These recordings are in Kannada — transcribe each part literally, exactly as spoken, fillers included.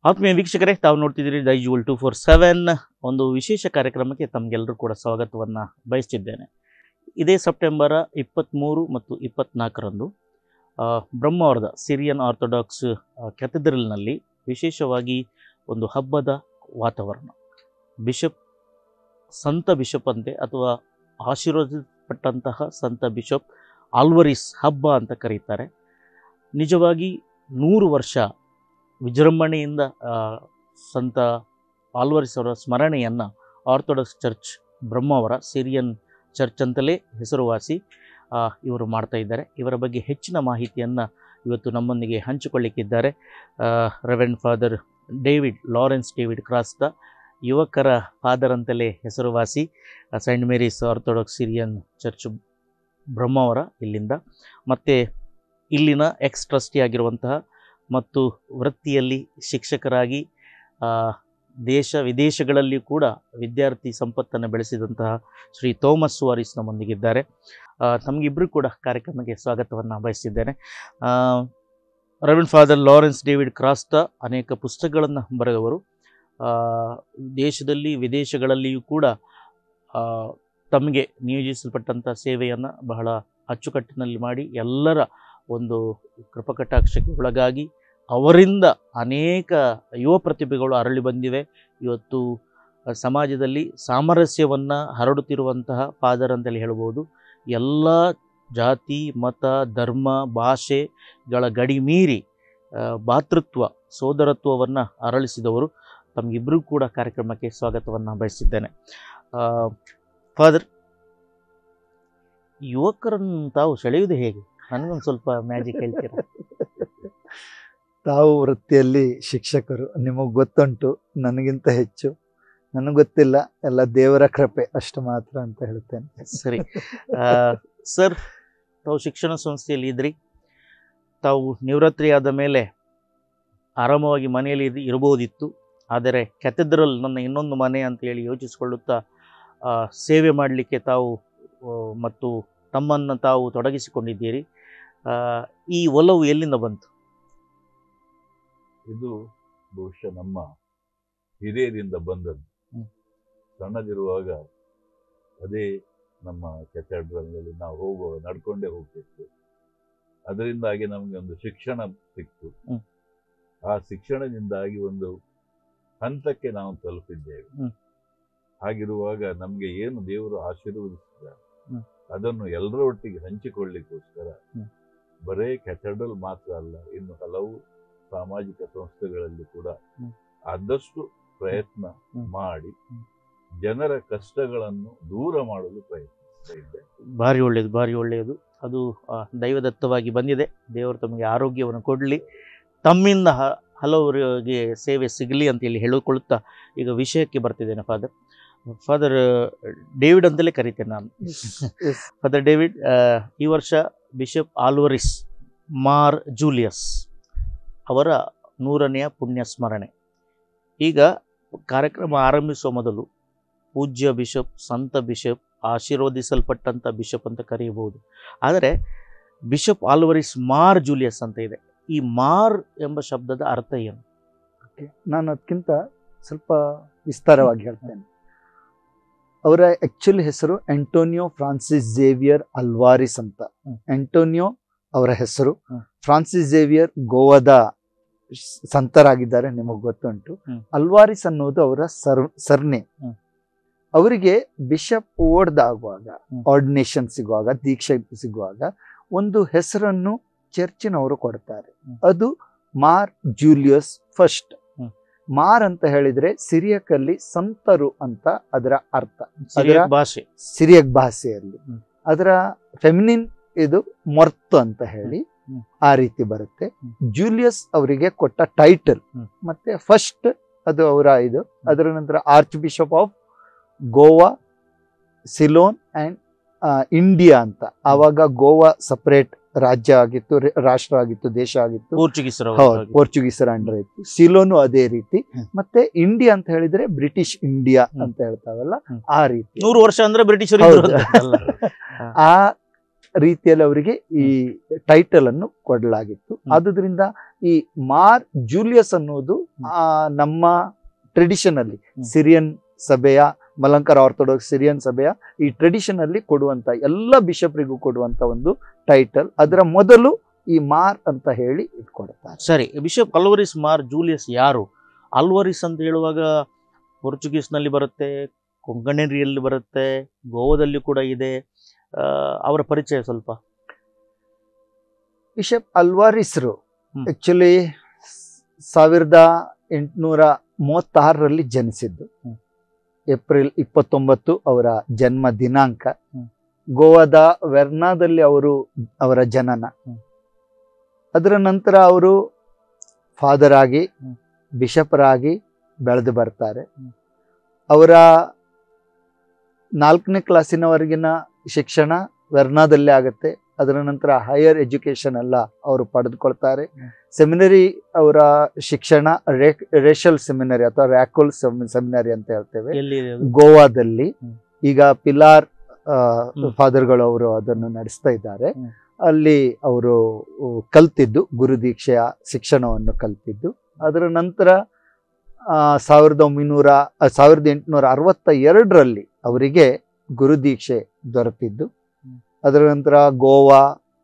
ಆತ್ಮೀಯ ವೀಕ್ಷಕರೇ, ತಾವು ನೋಡ್ತಿದ್ದೀರಿ ದೈಜುವಲ್ ಟೂ ಫೋರ್ ಸೆವೆನ್ ಒಂದು ವಿಶೇಷ ಕಾರ್ಯಕ್ರಮಕ್ಕೆ ತಮಗೆಲ್ಲರೂ ಕೂಡ ಸ್ವಾಗತವನ್ನು ಬಯಸ್ತಿದ್ದೇನೆ. ಇದೇ ಸೆಪ್ಟೆಂಬರ್ ಇಪ್ಪತ್ತ್ಮೂರು ಮತ್ತು ಇಪ್ಪತ್ತ್ನಾಲ್ಕರಂದು ಬ್ರಹ್ಮಾವರದ ಸಿರಿಯನ್ ಆರ್ಥೋಡಾಕ್ಸ್ ಕ್ಯಾಥೆಡ್ರಲ್ನಲ್ಲಿ ವಿಶೇಷವಾಗಿ ಒಂದು ಹಬ್ಬದ ವಾತಾವರಣ. ಬಿಷಪ್ ಸಂತ ಬಿಷಪ್ ಅಂತೆ ಅಥವಾ ಆಶೀರ್ವದಿಸಲ್ಪಟ್ಟಂತಹ ಸಂತ ಬಿಷಪ್ ಆಲ್ವರಿಸ್ ಹಬ್ಬ ಅಂತ ಕರೀತಾರೆ. ನಿಜವಾಗಿ ನೂರು ವರ್ಷ ವಿಜೃಂಭಣೆಯಿಂದ ಸಂತ ಆಲ್ವರಿಸ್ ಅವರ ಸ್ಮರಣೆಯನ್ನು Orthodox church Brahmavar Syrian church ಅಂತಲೇ ಹೆಸರುವಾಸಿ ಇವರು ಮಾಡ್ತಾ ಇದ್ದಾರೆ. ಇವರ ಬಗ್ಗೆ ಹೆಚ್ಚಿನ ಮಾಹಿತಿಯನ್ನು ಇವತ್ತು ನಮ್ಮೊಂದಿಗೆ ಹಂಚಿಕೊಳ್ಳಿಕ್ಕಿದ್ದಾರೆ reverend father David Lawrence David Crasta, ಯುವಕರ ಫಾದರ್ ಅಂತಲೇ ಹೆಸರುವಾಸಿ, saint Mary's Orthodox Syrian church Brahmavar ಇಲ್ಲಿಂದ, ಮತ್ತು ಇಲ್ಲಿನ ಎಕ್ಸ್ ಟ್ರಸ್ಟಿ ಆಗಿರುವಂತಹ ಮತ್ತು ವೃತ್ತಿಯಲ್ಲಿ ಶಿಕ್ಷಕರಾಗಿ ದೇಶ ವಿದೇಶಗಳಲ್ಲಿ ಕೂಡ ವಿದ್ಯಾರ್ಥಿ ಸಂಪತ್ತನ್ನು ಬೆಳೆಸಿದಂತಹ ಶ್ರೀ ಥೋಮಸ್ ಸುವಾರಿಸ್ ನಮ್ಮೊಂದಿಗಿದ್ದಾರೆ. ತಮಗಿಬ್ಬರು ಕೂಡ ಕಾರ್ಯಕ್ರಮಕ್ಕೆ ಸ್ವಾಗತವನ್ನು ಬಯಸಿದ್ದೇನೆ. Reverend father Lawrence David Crasta ಅನೇಕ ಪುಸ್ತಕಗಳನ್ನು ಬರೆದವರು. ದೇಶದಲ್ಲಿ ವಿದೇಶಗಳಲ್ಲಿಯೂ ಕೂಡ ತಮಗೆ ನಿಯೋಜಿಸಲ್ಪಟ್ಟಂಥ ಸೇವೆಯನ್ನು ಬಹಳ ಅಚ್ಚುಕಟ್ಟಿನಲ್ಲಿ ಮಾಡಿ ಎಲ್ಲರ ಒಂದು ಕೃಪಕಟಾಕ್ಷಕ್ಕೆ ಒಳಗಾಗಿ ಅವರಿಂದ ಅನೇಕ ಯುವ ಪ್ರತಿಭೆಗಳು ಅರಳಿ ಬಂದಿವೆ. ಇವತ್ತು ಸಮಾಜದಲ್ಲಿ ಸಾಮರಸ್ಯವನ್ನು ಹರಡುತ್ತಿರುವಂತಹ ಫಾದರ್ ಅಂತೇಳಿ ಹೇಳ್ಬೋದು. ಎಲ್ಲ ಜಾತಿ ಮತ ಧರ್ಮ ಭಾಷೆಗಳ ಗಡಿ ಮೀರಿ ಭಾತೃತ್ವ ಸೋದರತ್ವವನ್ನು ಅರಳಿಸಿದವರು. ತಮಗಿಬ್ಬರೂ ಕೂಡ ಕಾರ್ಯಕ್ರಮಕ್ಕೆ ಸ್ವಾಗತವನ್ನು ಬಯಸಿದ್ದೇನೆ. ಫಾದರ್, ಯುವಕರನ್ನು ತಾವು ಸೆಳೆಯುವುದು ಹೇಗೆ? ನನಗೊಂದು ಸ್ವಲ್ಪ ಮ್ಯಾಜಿಕ್ ಹೇಳ್ತೀರಾ? ತಾವು ವೃತ್ತಿಯಲ್ಲಿ ಶಿಕ್ಷಕರು, ನಿಮಗೆ ಗೊತ್ತುಂಟು, ನನಗಿಂತ ಹೆಚ್ಚು ನನಗೆ ಗೊತ್ತಿಲ್ಲ, ಎಲ್ಲ ದೇವರ ಕೃಪೆ ಅಷ್ಟು ಮಾತ್ರ ಅಂತ ಹೇಳ್ತೇನೆ. ಸರಿ ಸರ್, ತಾವು ಶಿಕ್ಷಣ ಸಂಸ್ಥೆಯಲ್ಲಿ ಇದ್ರಿ. ತಾವು ನಿವೃತ್ತಿ ಆದ ಮೇಲೆ ಆರಾಮವಾಗಿ ಮನೆಯಲ್ಲಿ ಇರಬಹುದಿತ್ತು. ಆದರೆ ಕ್ಯಾಥೆಡ್ರಲ್ ನನ್ನ ಇನ್ನೊಂದು ಮನೆ ಅಂತೇಳಿ ಯೋಚಿಸಿಕೊಳ್ಳುತ್ತಾ ಸೇವೆ ಮಾಡಲಿಕ್ಕೆ ತಾವು ಮತ್ತು ತಮ್ಮನ್ನು ತಾವು ತೊಡಗಿಸಿಕೊಂಡಿದ್ದೀರಿ. ಈ ಒಲವು ಎಲ್ಲಿಂದ ಬಂತು? ಇದು ಬಹುಶಃ ನಮ್ಮ ಹಿರಿಯರಿಂದ ಬಂದದ್ದು. ಸಣ್ಣದಿರುವಾಗ ಅದೇ ನಮ್ಮ ಕ್ಯಾಥೆಡ್ರಲ್ನಲ್ಲಿ ನಾವು ಹೋಗುವಾಗ ನಡ್ಕೊಂಡೇ ಹೋಗ್ತಿತ್ತು. ಅದರಿಂದಾಗಿ ನಮಗೆ ಒಂದು ಶಿಕ್ಷಣ ಸಿಕ್ತು. ಆ ಶಿಕ್ಷಣದಿಂದಾಗಿ ಒಂದು ಹಂತಕ್ಕೆ ನಾವು ತಲುಪಿದ್ದೇವೆ. ಹಾಗಿರುವಾಗ ನಮಗೆ ಏನು ದೇವರು ಆಶೀರ್ವದಿಸಿದ್ದಾರೆ ಅದನ್ನು ಎಲ್ಲರೊಟ್ಟಿಗೆ ಹಂಚಿಕೊಳ್ಳಿಕ್ಕೋಸ್ಕರ ಬರೇ ಕ್ಯಾಥೆಡ್ರಲ್ ಮಾತ್ರ ಅಲ್ಲ, ಇನ್ನು ಹಲವು ಸಾಮಾಜಿಕ ಸಂಸ್ಥೆಗಳಲ್ಲಿ ಕೂಡ ಆದಷ್ಟು ಪ್ರಯತ್ನ ಮಾಡಿ ಜನರ ಕಷ್ಟಗಳನ್ನು ದೂರ ಮಾಡಲು ಪ್ರಯತ್ನಿಸ್ತಾ ಇದ್ದೇವೆ. ಭಾರಿ ಒಳ್ಳೆಯದು, ಭಾರಿ ಒಳ್ಳೆಯದು. ಅದು ದೈವದತ್ತವಾಗಿ ಬಂದಿದೆ. ದೇವರು ತಮಗೆ ಆರೋಗ್ಯವನ್ನು ಕೊಡಲಿ, ತಮ್ಮಿಂದ ಹಲವರಿಗೆ ಸೇವೆ ಸಿಗಲಿ ಅಂತೇಳಿ ಹೇಳಿಕೊಳ್ಳುತ್ತಾ ಈಗ ವಿಷಯಕ್ಕೆ ಬರ್ತಿದ್ದೇನೆ. ಫಾದರ್ ಫಾದರ್ ಡೇವಿಡ್ ಅಂತಲೇ ಕರಿತೇನೆ ನಾನು. ಫಾದರ್ ಡೇವಿಡ್, ಈ ವರ್ಷ ಬಿಷಪ್ ಆಲ್ವರಿಸ್ ಮಾರ್ ಜೂಲಿಯಸ್ ಅವರ ನೂರನೆಯ ಪುಣ್ಯ ಸ್ಮರಣೆ. ಈಗ ಕಾರ್ಯಕ್ರಮ ಆರಂಭಿಸುವ ಮೊದಲು ಪೂಜ್ಯ ಬಿಷಪ್, ಸಂತ ಬಿಷಪ್, ಆಶೀರ್ವದಿಸಲ್ಪಟ್ಟಂಥ ಬಿಷಪ್ ಅಂತ ಕರೆಯಬಹುದು. ಆದರೆ ಬಿಷಪ್ ಆಲ್ವರಿಸ್ ಮಾರ್ ಜೂಲಿಯಸ್ ಅಂತ ಇದೆ. ಈ ಮಾರ್ ಎಂಬ ಶಬ್ದದ ಅರ್ಥ ಏನು? ಓಕೆ, ನಾನು ಅದಕ್ಕಿಂತ ಸ್ವಲ್ಪ ವಿಸ್ತಾರವಾಗಿ ಹೇಳ್ತೇನೆ. ಅವರ ಆ್ಯಕ್ಚುಲಿ ಹೆಸರು ಆಂಟೋನಿಯೋ ಫ್ರಾನ್ಸಿಸ್ ಝೇವಿಯರ್ ಅಲ್ವಾರಿಸ್ ಅಂತ. ಆಂಟೋನಿಯೋ ಅವರ ಹೆಸರು. ಫ್ರಾನ್ಸಿಸ್ ಝೇವಿಯರ್ ಗೋವಾದ ಸಂತರಾಗಿದ್ದಾರೆ, ನಿಮಗೆ ಗೊತ್ತುಂಟು. ಅಲ್ವಾರಿಸ್ ಅನ್ನೋದು ಅವರ ಸರ್ ಸರ್ನೇಮ್. ಅವರಿಗೆ ಬಿಷಪ್ ಓಡ್ದಾಗುವಾಗ, ಆರ್ಡಿನೇಷನ್ ಸಿಗುವಾಗ, ದೀಕ್ಷೆ ಸಿಗುವಾಗ ಒಂದು ಹೆಸರನ್ನು ಚರ್ಚಿನವರು ಕೊಡ್ತಾರೆ. ಅದು ಮಾರ್ ಜೂಲಿಯಸ್ ಫಸ್ಟ್. ಮಾರ್ ಅಂತ ಹೇಳಿದ್ರೆ ಸಿರಿಯಕಲ್ಲಿ ಸಂತರು ಅಂತ ಅದರ ಅರ್ಥ, ಭಾಷೆ ಸಿರಿಯಕ್ ಭಾಷೆಯಲ್ಲಿ. ಅದರ ಫೆಮಿನಿನ್ ಇದು ಮೊರ್ತು ಅಂತ ಹೇಳಿ ಆ ರೀತಿ ಬರುತ್ತೆ. ಜೂಲಿಯಸ್ ಅವರಿಗೆ ಕೊಟ್ಟ ಟೈಟಲ್. ಮತ್ತೆ ಫಸ್ಟ್ ಅದು ಅವರ ಇದು. ಅದರ ನಂತರ archbishop of Goa, Ceylon and India ಅಂತ. ಆವಾಗ ಗೋವಾ ಸಪರೇಟ್ ರಾಜ್ಯ ಆಗಿತ್ತು, ರಾಷ್ಟ್ರ ಆಗಿತ್ತು, ದೇಶ ಆಗಿತ್ತು, ಪೋರ್ಚುಗೀಸರ ಪೋರ್ಚುಗೀಸರ ಅಂಡರ್ ಇತ್ತು. ಸಿಲೋನು ಅದೇ ರೀತಿ. ಮತ್ತೆ ಇಂಡಿಯಾ ಅಂತ ಹೇಳಿದ್ರೆ ಬ್ರಿಟಿಷ್ ಇಂಡಿಯಾ ಅಂತ ಹೇಳ್ತಾವಲ್ಲ, ಆ ರೀತಿ. ನೂರು ವರ್ಷ ಅಂದ್ರೆ ಬ್ರಿಟಿಷರು. ಆ ರೀತಿಯಲ್ಲಿ ಅವರಿಗೆ ಈ ಟೈಟಲ್ ಅನ್ನು ಕೊಡಲಾಗಿತ್ತು. ಆದುದರಿಂದ ಈ ಮಾರ್ ಜೂಲಿಯಸ್ ಅನ್ನೋದು ಆ ನಮ್ಮ ಟ್ರೆಡಿಷನ್ ಅಲ್ಲಿ ಸಿರಿಯನ್ ಸಭೆಯ ಮಲಂಕರ ಆರ್ಥೋಡಾಕ್ಸ್ ಸಿರಿಯನ್ ಸಭೆಯ ಈ ಟ್ರೆಡಿಷನ್ ಅಲ್ಲಿ ಕೊಡುವಂತ ಎಲ್ಲ ಬಿಷಪ್ರಿಗೂ ಕೊಡುವಂತ ಒಂದು ಟೈಟಲ್. ಅದರ ಮೊದಲು ಈ ಮಾರ್ ಅಂತ ಹೇಳಿ ಇಟ್ಕೊಡ್ತಾರೆ. ಸರಿ, ಬಿಷಪ್ ಅಲ್ವರಿಸ್ ಮಾರ್ ಜೂಲಿಯಸ್ ಯಾರು? ಅಲ್ವರಿಸ್ ಅಂತ ಹೇಳುವಾಗ ಪೋರ್ಚುಗೀಸ್ ನಲ್ಲಿ ಬರುತ್ತೆ, ಕೊಂಕಣಿಯಲ್ಲಿ ಬರುತ್ತೆ, ಗೋವಾದಲ್ಲಿ ಕೂಡ ಇದೆ. ಅವರ ಪರಿಚಯ ಸ್ವಲ್ಪ. ಬಿಷಪ್ ಅಲ್ವಾರಿಸ್ರು ಆಕ್ಚುಲಿ ಸಾವಿರದ ಎಂಟುನೂರ ಮೂವತ್ತಾರರಲ್ಲಿ ಜನಿಸಿದ್ದು. ಏಪ್ರಿಲ್ ಇಪ್ಪತ್ತೊಂಬತ್ತು ಅವರ ಜನ್ಮ ದಿನಾಂಕ. ಗೋವಾದ ವೆರ್ನಾದಲ್ಲಿ ಅವರು ಅವರ ಜನನ. ಅದರ ನಂತರ ಅವರು ಫಾದರ್ ಆಗಿ ಬಿಷಪರಾಗಿ ಬೆಳೆದು ಬರ್ತಾರೆ. ಅವರ ನಾಲ್ಕನೇ ಕ್ಲಾಸಿನವರೆಗಿನ ಶಿಕ್ಷಣ ವೆರ್ನಾದಲ್ಲೇ ಆಗುತ್ತೆ. ಅದರ ನಂತರ ಹೈಯರ್ ಎಜುಕೇಶನ್ ಎಲ್ಲ ಅವರು ಪಡೆದುಕೊಳ್ತಾರೆ. ಸೆಮಿನರಿ ಅವರ ಶಿಕ್ಷಣ ರೇಷಲ್ ಸೆಮಿನರಿ ಅಥವಾ ರ್ಯಾಕೋಲ್ ಸೆಮಿನರಿ ಅಂತ ಹೇಳ್ತೇವೆ, ಗೋವಾದಲ್ಲಿ. ಈಗ ಪಿಲಾರ್ ಫಾದರ್ಗಳು ಅವರು ಅದನ್ನು ನಡೆಸ್ತಾ ಇದ್ದಾರೆ. ಅಲ್ಲಿ ಅವರು ಕಲ್ತಿದ್ದು ಗುರು ದೀಕ್ಷೆಯ ಶಿಕ್ಷಣವನ್ನು ಕಲ್ತಿದ್ದು. ಅದರ ನಂತರ ಸಾವಿರದ ಒಂಬೈನೂರ ಸಾವಿರದ ಎಂಟುನೂರ ಅರವತ್ತ ಎರಡರಲ್ಲಿ ಅವರಿಗೆ ಗುರು ದೀಕ್ಷೆ ದೊರೆತಿದ್ದು. ಅದರ ನಂತರ ಗೋವಾ,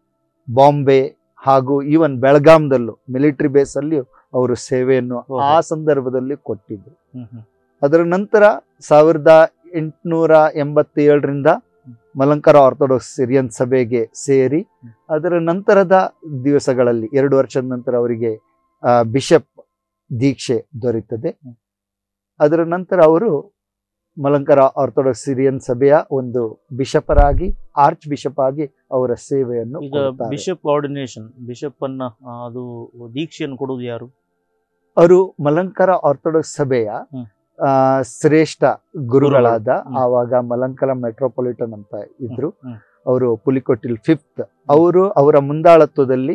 ಬಾಂಬೆ ಹಾಗೂ ಈವನ್ ಬೆಳಗಾಂದಲ್ಲೂ ಮಿಲಿಟರಿ ಬೇಸ್ ಅಲ್ಲಿ ಅವರು ಸೇವೆಯನ್ನು ಆ ಸಂದರ್ಭದಲ್ಲಿ ಕೊಟ್ಟಿದ್ರು. ಅದರ ನಂತರ ಸಾವಿರದ ಎಂಟುನೂರ ಎಂಬತ್ತೇಳರಿಂದ ಮಲಂಕರ ಆರ್ಥೋಡಾಕ್ಸ್ ಸಿರಿಯನ್ ಸಭೆಗೆ ಸೇರಿ ಅದರ ನಂತರದ ದಿವಸಗಳಲ್ಲಿ ಎರಡು ವರ್ಷದ ನಂತರ ಅವರಿಗೆ ಬಿಷಪ್ ದೀಕ್ಷೆ ದೊರೆಯುತ್ತದೆ. ಅದರ ನಂತರ ಅವರು ಮಲಂಕರ ಆರ್ಥೋಡಾಕ್ಸ್ ಸಿರಿಯನ್ ಸಭೆಯ ಒಂದು ಬಿಷಪರಾಗಿ ಆರ್ಚ್ ಬಿಷಪ್ ಆಗಿ ಅವರ ಸೇವೆಯನ್ನು. ಈಗ ಬಿಷಪ್ ಆರ್ಡಿನೇಷನ್, ಬಿಷಪ್ ಅನ್ನ ಅದು ದೀಕ್ಷೆಯನ್ನು ಕೊಡುವುದು ಯಾರು? ಅವರು ಮಲಂಕರ ಆರ್ಥೋಡಾಕ್ಸ್ ಸಭೆಯ ಆ ಶ್ರೇಷ್ಠ ಗುರುಗಳಾದ ಆವಾಗ ಮಲಂಕರ ಮೆಟ್ರೋಪಾಲಿಟನ್ ಅಂತ ಇದ್ರು, ಅವರು ಪುಲಿಕೊಟ್ಟಿಲ್ ಫಿಫ್ತ್. ಅವರು ಅವರ ಮುಂದಾಳತ್ವದಲ್ಲಿ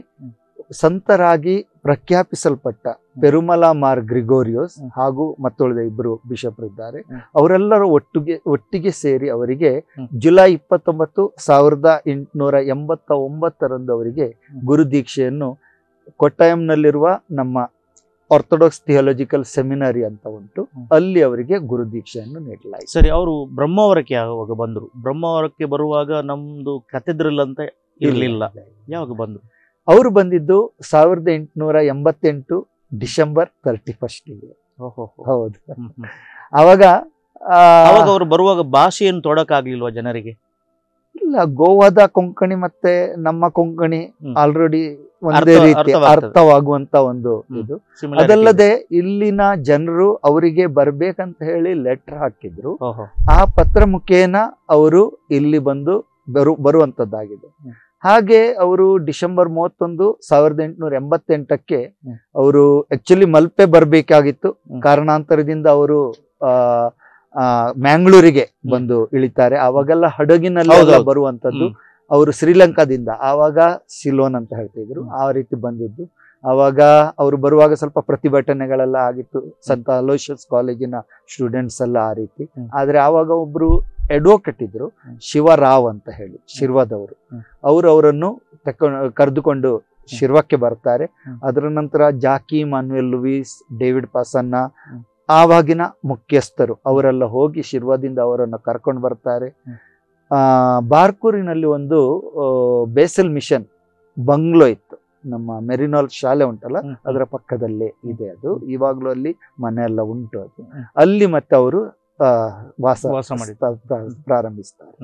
ಸಂತರಾಗಿ ಪ್ರಖ್ಯಾಪಿಸಲ್ಪಟ್ಟ ಪೆರುಮಲ ಮಾರ್ ಗ್ರಿಗೋರಿಯೋಸ್ ಹಾಗೂ ಮತ್ತುಳಿದ ಇಬ್ಬರು ಬಿಷಪ್ರಿದ್ದಾರೆ. ಅವರೆಲ್ಲರೂ ಒಟ್ಟಿಗೆ ಒಟ್ಟಿಗೆ ಸೇರಿ ಅವರಿಗೆ ಜುಲೈ ಇಪ್ಪತ್ತೊಂಬತ್ತು ಸಾವಿರದ ಎಂಟುನೂರ ಎಂಬತ್ತ ಒಂಬತ್ತರಂದು ಅವರಿಗೆ ಗುರು ದೀಕ್ಷೆಯನ್ನು ಕೊಟ್ಟಾಯಂನಲ್ಲಿರುವ ನಮ್ಮ ಆರ್ಥೋಡಾಕ್ಸ್ ಥಿಯಾಲಜಿಕಲ್ ಸೆಮಿನರಿ ಅಂತ ಉಂಟು, ಅಲ್ಲಿ ಅವರಿಗೆ ಗುರು ದೀಕ್ಷೆಯನ್ನು ನೀಡಲಾಯಿತು. ಸರಿ, ಅವರು ಬ್ರಹ್ಮಾವರಕ್ಕೆ ಯಾವಾಗ ಬಂದರು? ಬ್ರಹ್ಮಾವರಕ್ಕೆ ಬರುವಾಗ ನಮ್ದು ಕ್ಯಾಥೆಡ್ರಲ್ ಅಂತ ಇರಲಿಲ್ಲ, ಯಾವಾಗ ಬಂದರು? ಅವರು ಬಂದಿದ್ದು ಸಾವಿರದ ಎಂಟುನೂರ ಎಂಬತ್ತೆಂಟು ಡಿಸೆಂಬರ್ ತರ್ಟಿ ಫಸ್ಟಿಗೆ. ಹೌದು. ಅವಾಗ ಅವಾಗ ಅವರು ಬರುವಾಗ ಭಾಷೆಯನ್ನು ತೊಡಕಾಗ್ಲಿಲ್ವಾ ಜನರಿಗೆ? ಇಲ್ಲ, ಗೋವಾದ ಕೊಂಕಣಿ ಮತ್ತೆ ನಮ್ಮ ಕೊಂಕಣಿ ಆಲ್ರೆಡಿ ಒಂದೇ ರೀತಿ ಅರ್ಥವಾಗುವಂತ ಒಂದು ಇದು. ಅದಲ್ಲದೆ ಇಲ್ಲಿನ ಜನರು ಅವರಿಗೆ ಬರ್ಬೇಕಂತ ಹೇಳಿ ಲೆಟರ್ ಹಾಕಿದ್ರು. ಆ ಪತ್ರ ಮುಖೇನ ಅವರು ಇಲ್ಲಿ ಬಂದು ಬರು ಬರುವಂತದ್ದಾಗಿದೆ. ಹಾಗೆ ಅವರು ಡಿಸೆಂಬರ್ ಮೂವತ್ತೊಂದು ಸಾವಿರದ ಎಂಟುನೂರ ಎಂಬತ್ತೆಂಟಕ್ಕೆ ಅವರು ಆಕ್ಚುಲಿ ಮಲ್ಪೆ ಬರ್ಬೇಕಾಗಿತ್ತು. ಕಾರಣಾಂತರದಿಂದ ಅವರು ಆ ಆ ಮ್ಯಾಂಗ್ಳೂರಿಗೆ ಬಂದು ಇಳಿತಾರೆ. ಅವಾಗೆಲ್ಲ ಹಡಗಿನಲ್ಲಿ ಬರುವಂತದ್ದು. ಅವರು ಶ್ರೀಲಂಕಾದಿಂದ, ಆವಾಗ ಸಿಲೋನ್ ಅಂತ ಹೇಳ್ತಿದ್ರು, ಆ ರೀತಿ ಬಂದಿದ್ದು. ಆವಾಗ ಅವರು ಬರುವಾಗ ಸ್ವಲ್ಪ ಪ್ರತಿಭಟನೆಗಳೆಲ್ಲ ಆಗಿತ್ತು, ಸಂತ ಅಲೋಷಿಯಸ್ ಕಾಲೇಜಿನ ಸ್ಟೂಡೆಂಟ್ಸ್ ಎಲ್ಲ ಆ ರೀತಿ. ಆದ್ರೆ ಆವಾಗ ಒಬ್ರು ಅಡ್ವೊಕೇಟ್ ಇದ್ರು, ಶಿವರಾವ್ ಅಂತ ಹೇಳಿ, ಶಿರ್ವಾದವರು. ಅವರು ಅವರನ್ನು ತಕೊಂಡು ಕರೆದುಕೊಂಡು ಶಿರ್ವಕ್ಕೆ ಬರ್ತಾರೆ. ಅದರ ನಂತರ Jackie Manuel Louis, David Pasanna, ಆವಾಗಿನ ಮುಖ್ಯಸ್ಥರು ಅವರೆಲ್ಲ ಹೋಗಿ ಶಿರ್ವಾದಿಂದ ಅವರನ್ನು ಕರ್ಕೊಂಡು ಬರ್ತಾರೆ. ಆ ಬಾರ್ಕೂರಿನಲ್ಲಿ ಒಂದು ಬೇಸಲ್ ಮಿಷನ್ ಬಂಗ್ಲೋ ಇತ್ತು, ನಮ್ಮ ಮೆರಿನಾಲ್ ಶಾಲೆ ಉಂಟಲ್ಲ ಅದರ ಪಕ್ಕದಲ್ಲೇ ಇದೆ ಅದು. ಇವಾಗ್ಲೂ ಅಲ್ಲಿ ಮನೆ ಎಲ್ಲ ಉಂಟು ಅದು. ಅಲ್ಲಿ ಮತ್ತೆ ಅವರು ವಾಸ ವಾಸ ಮಾಡಿ ಪ್ರಾರಂಭಿಸ್ತಾರೆ.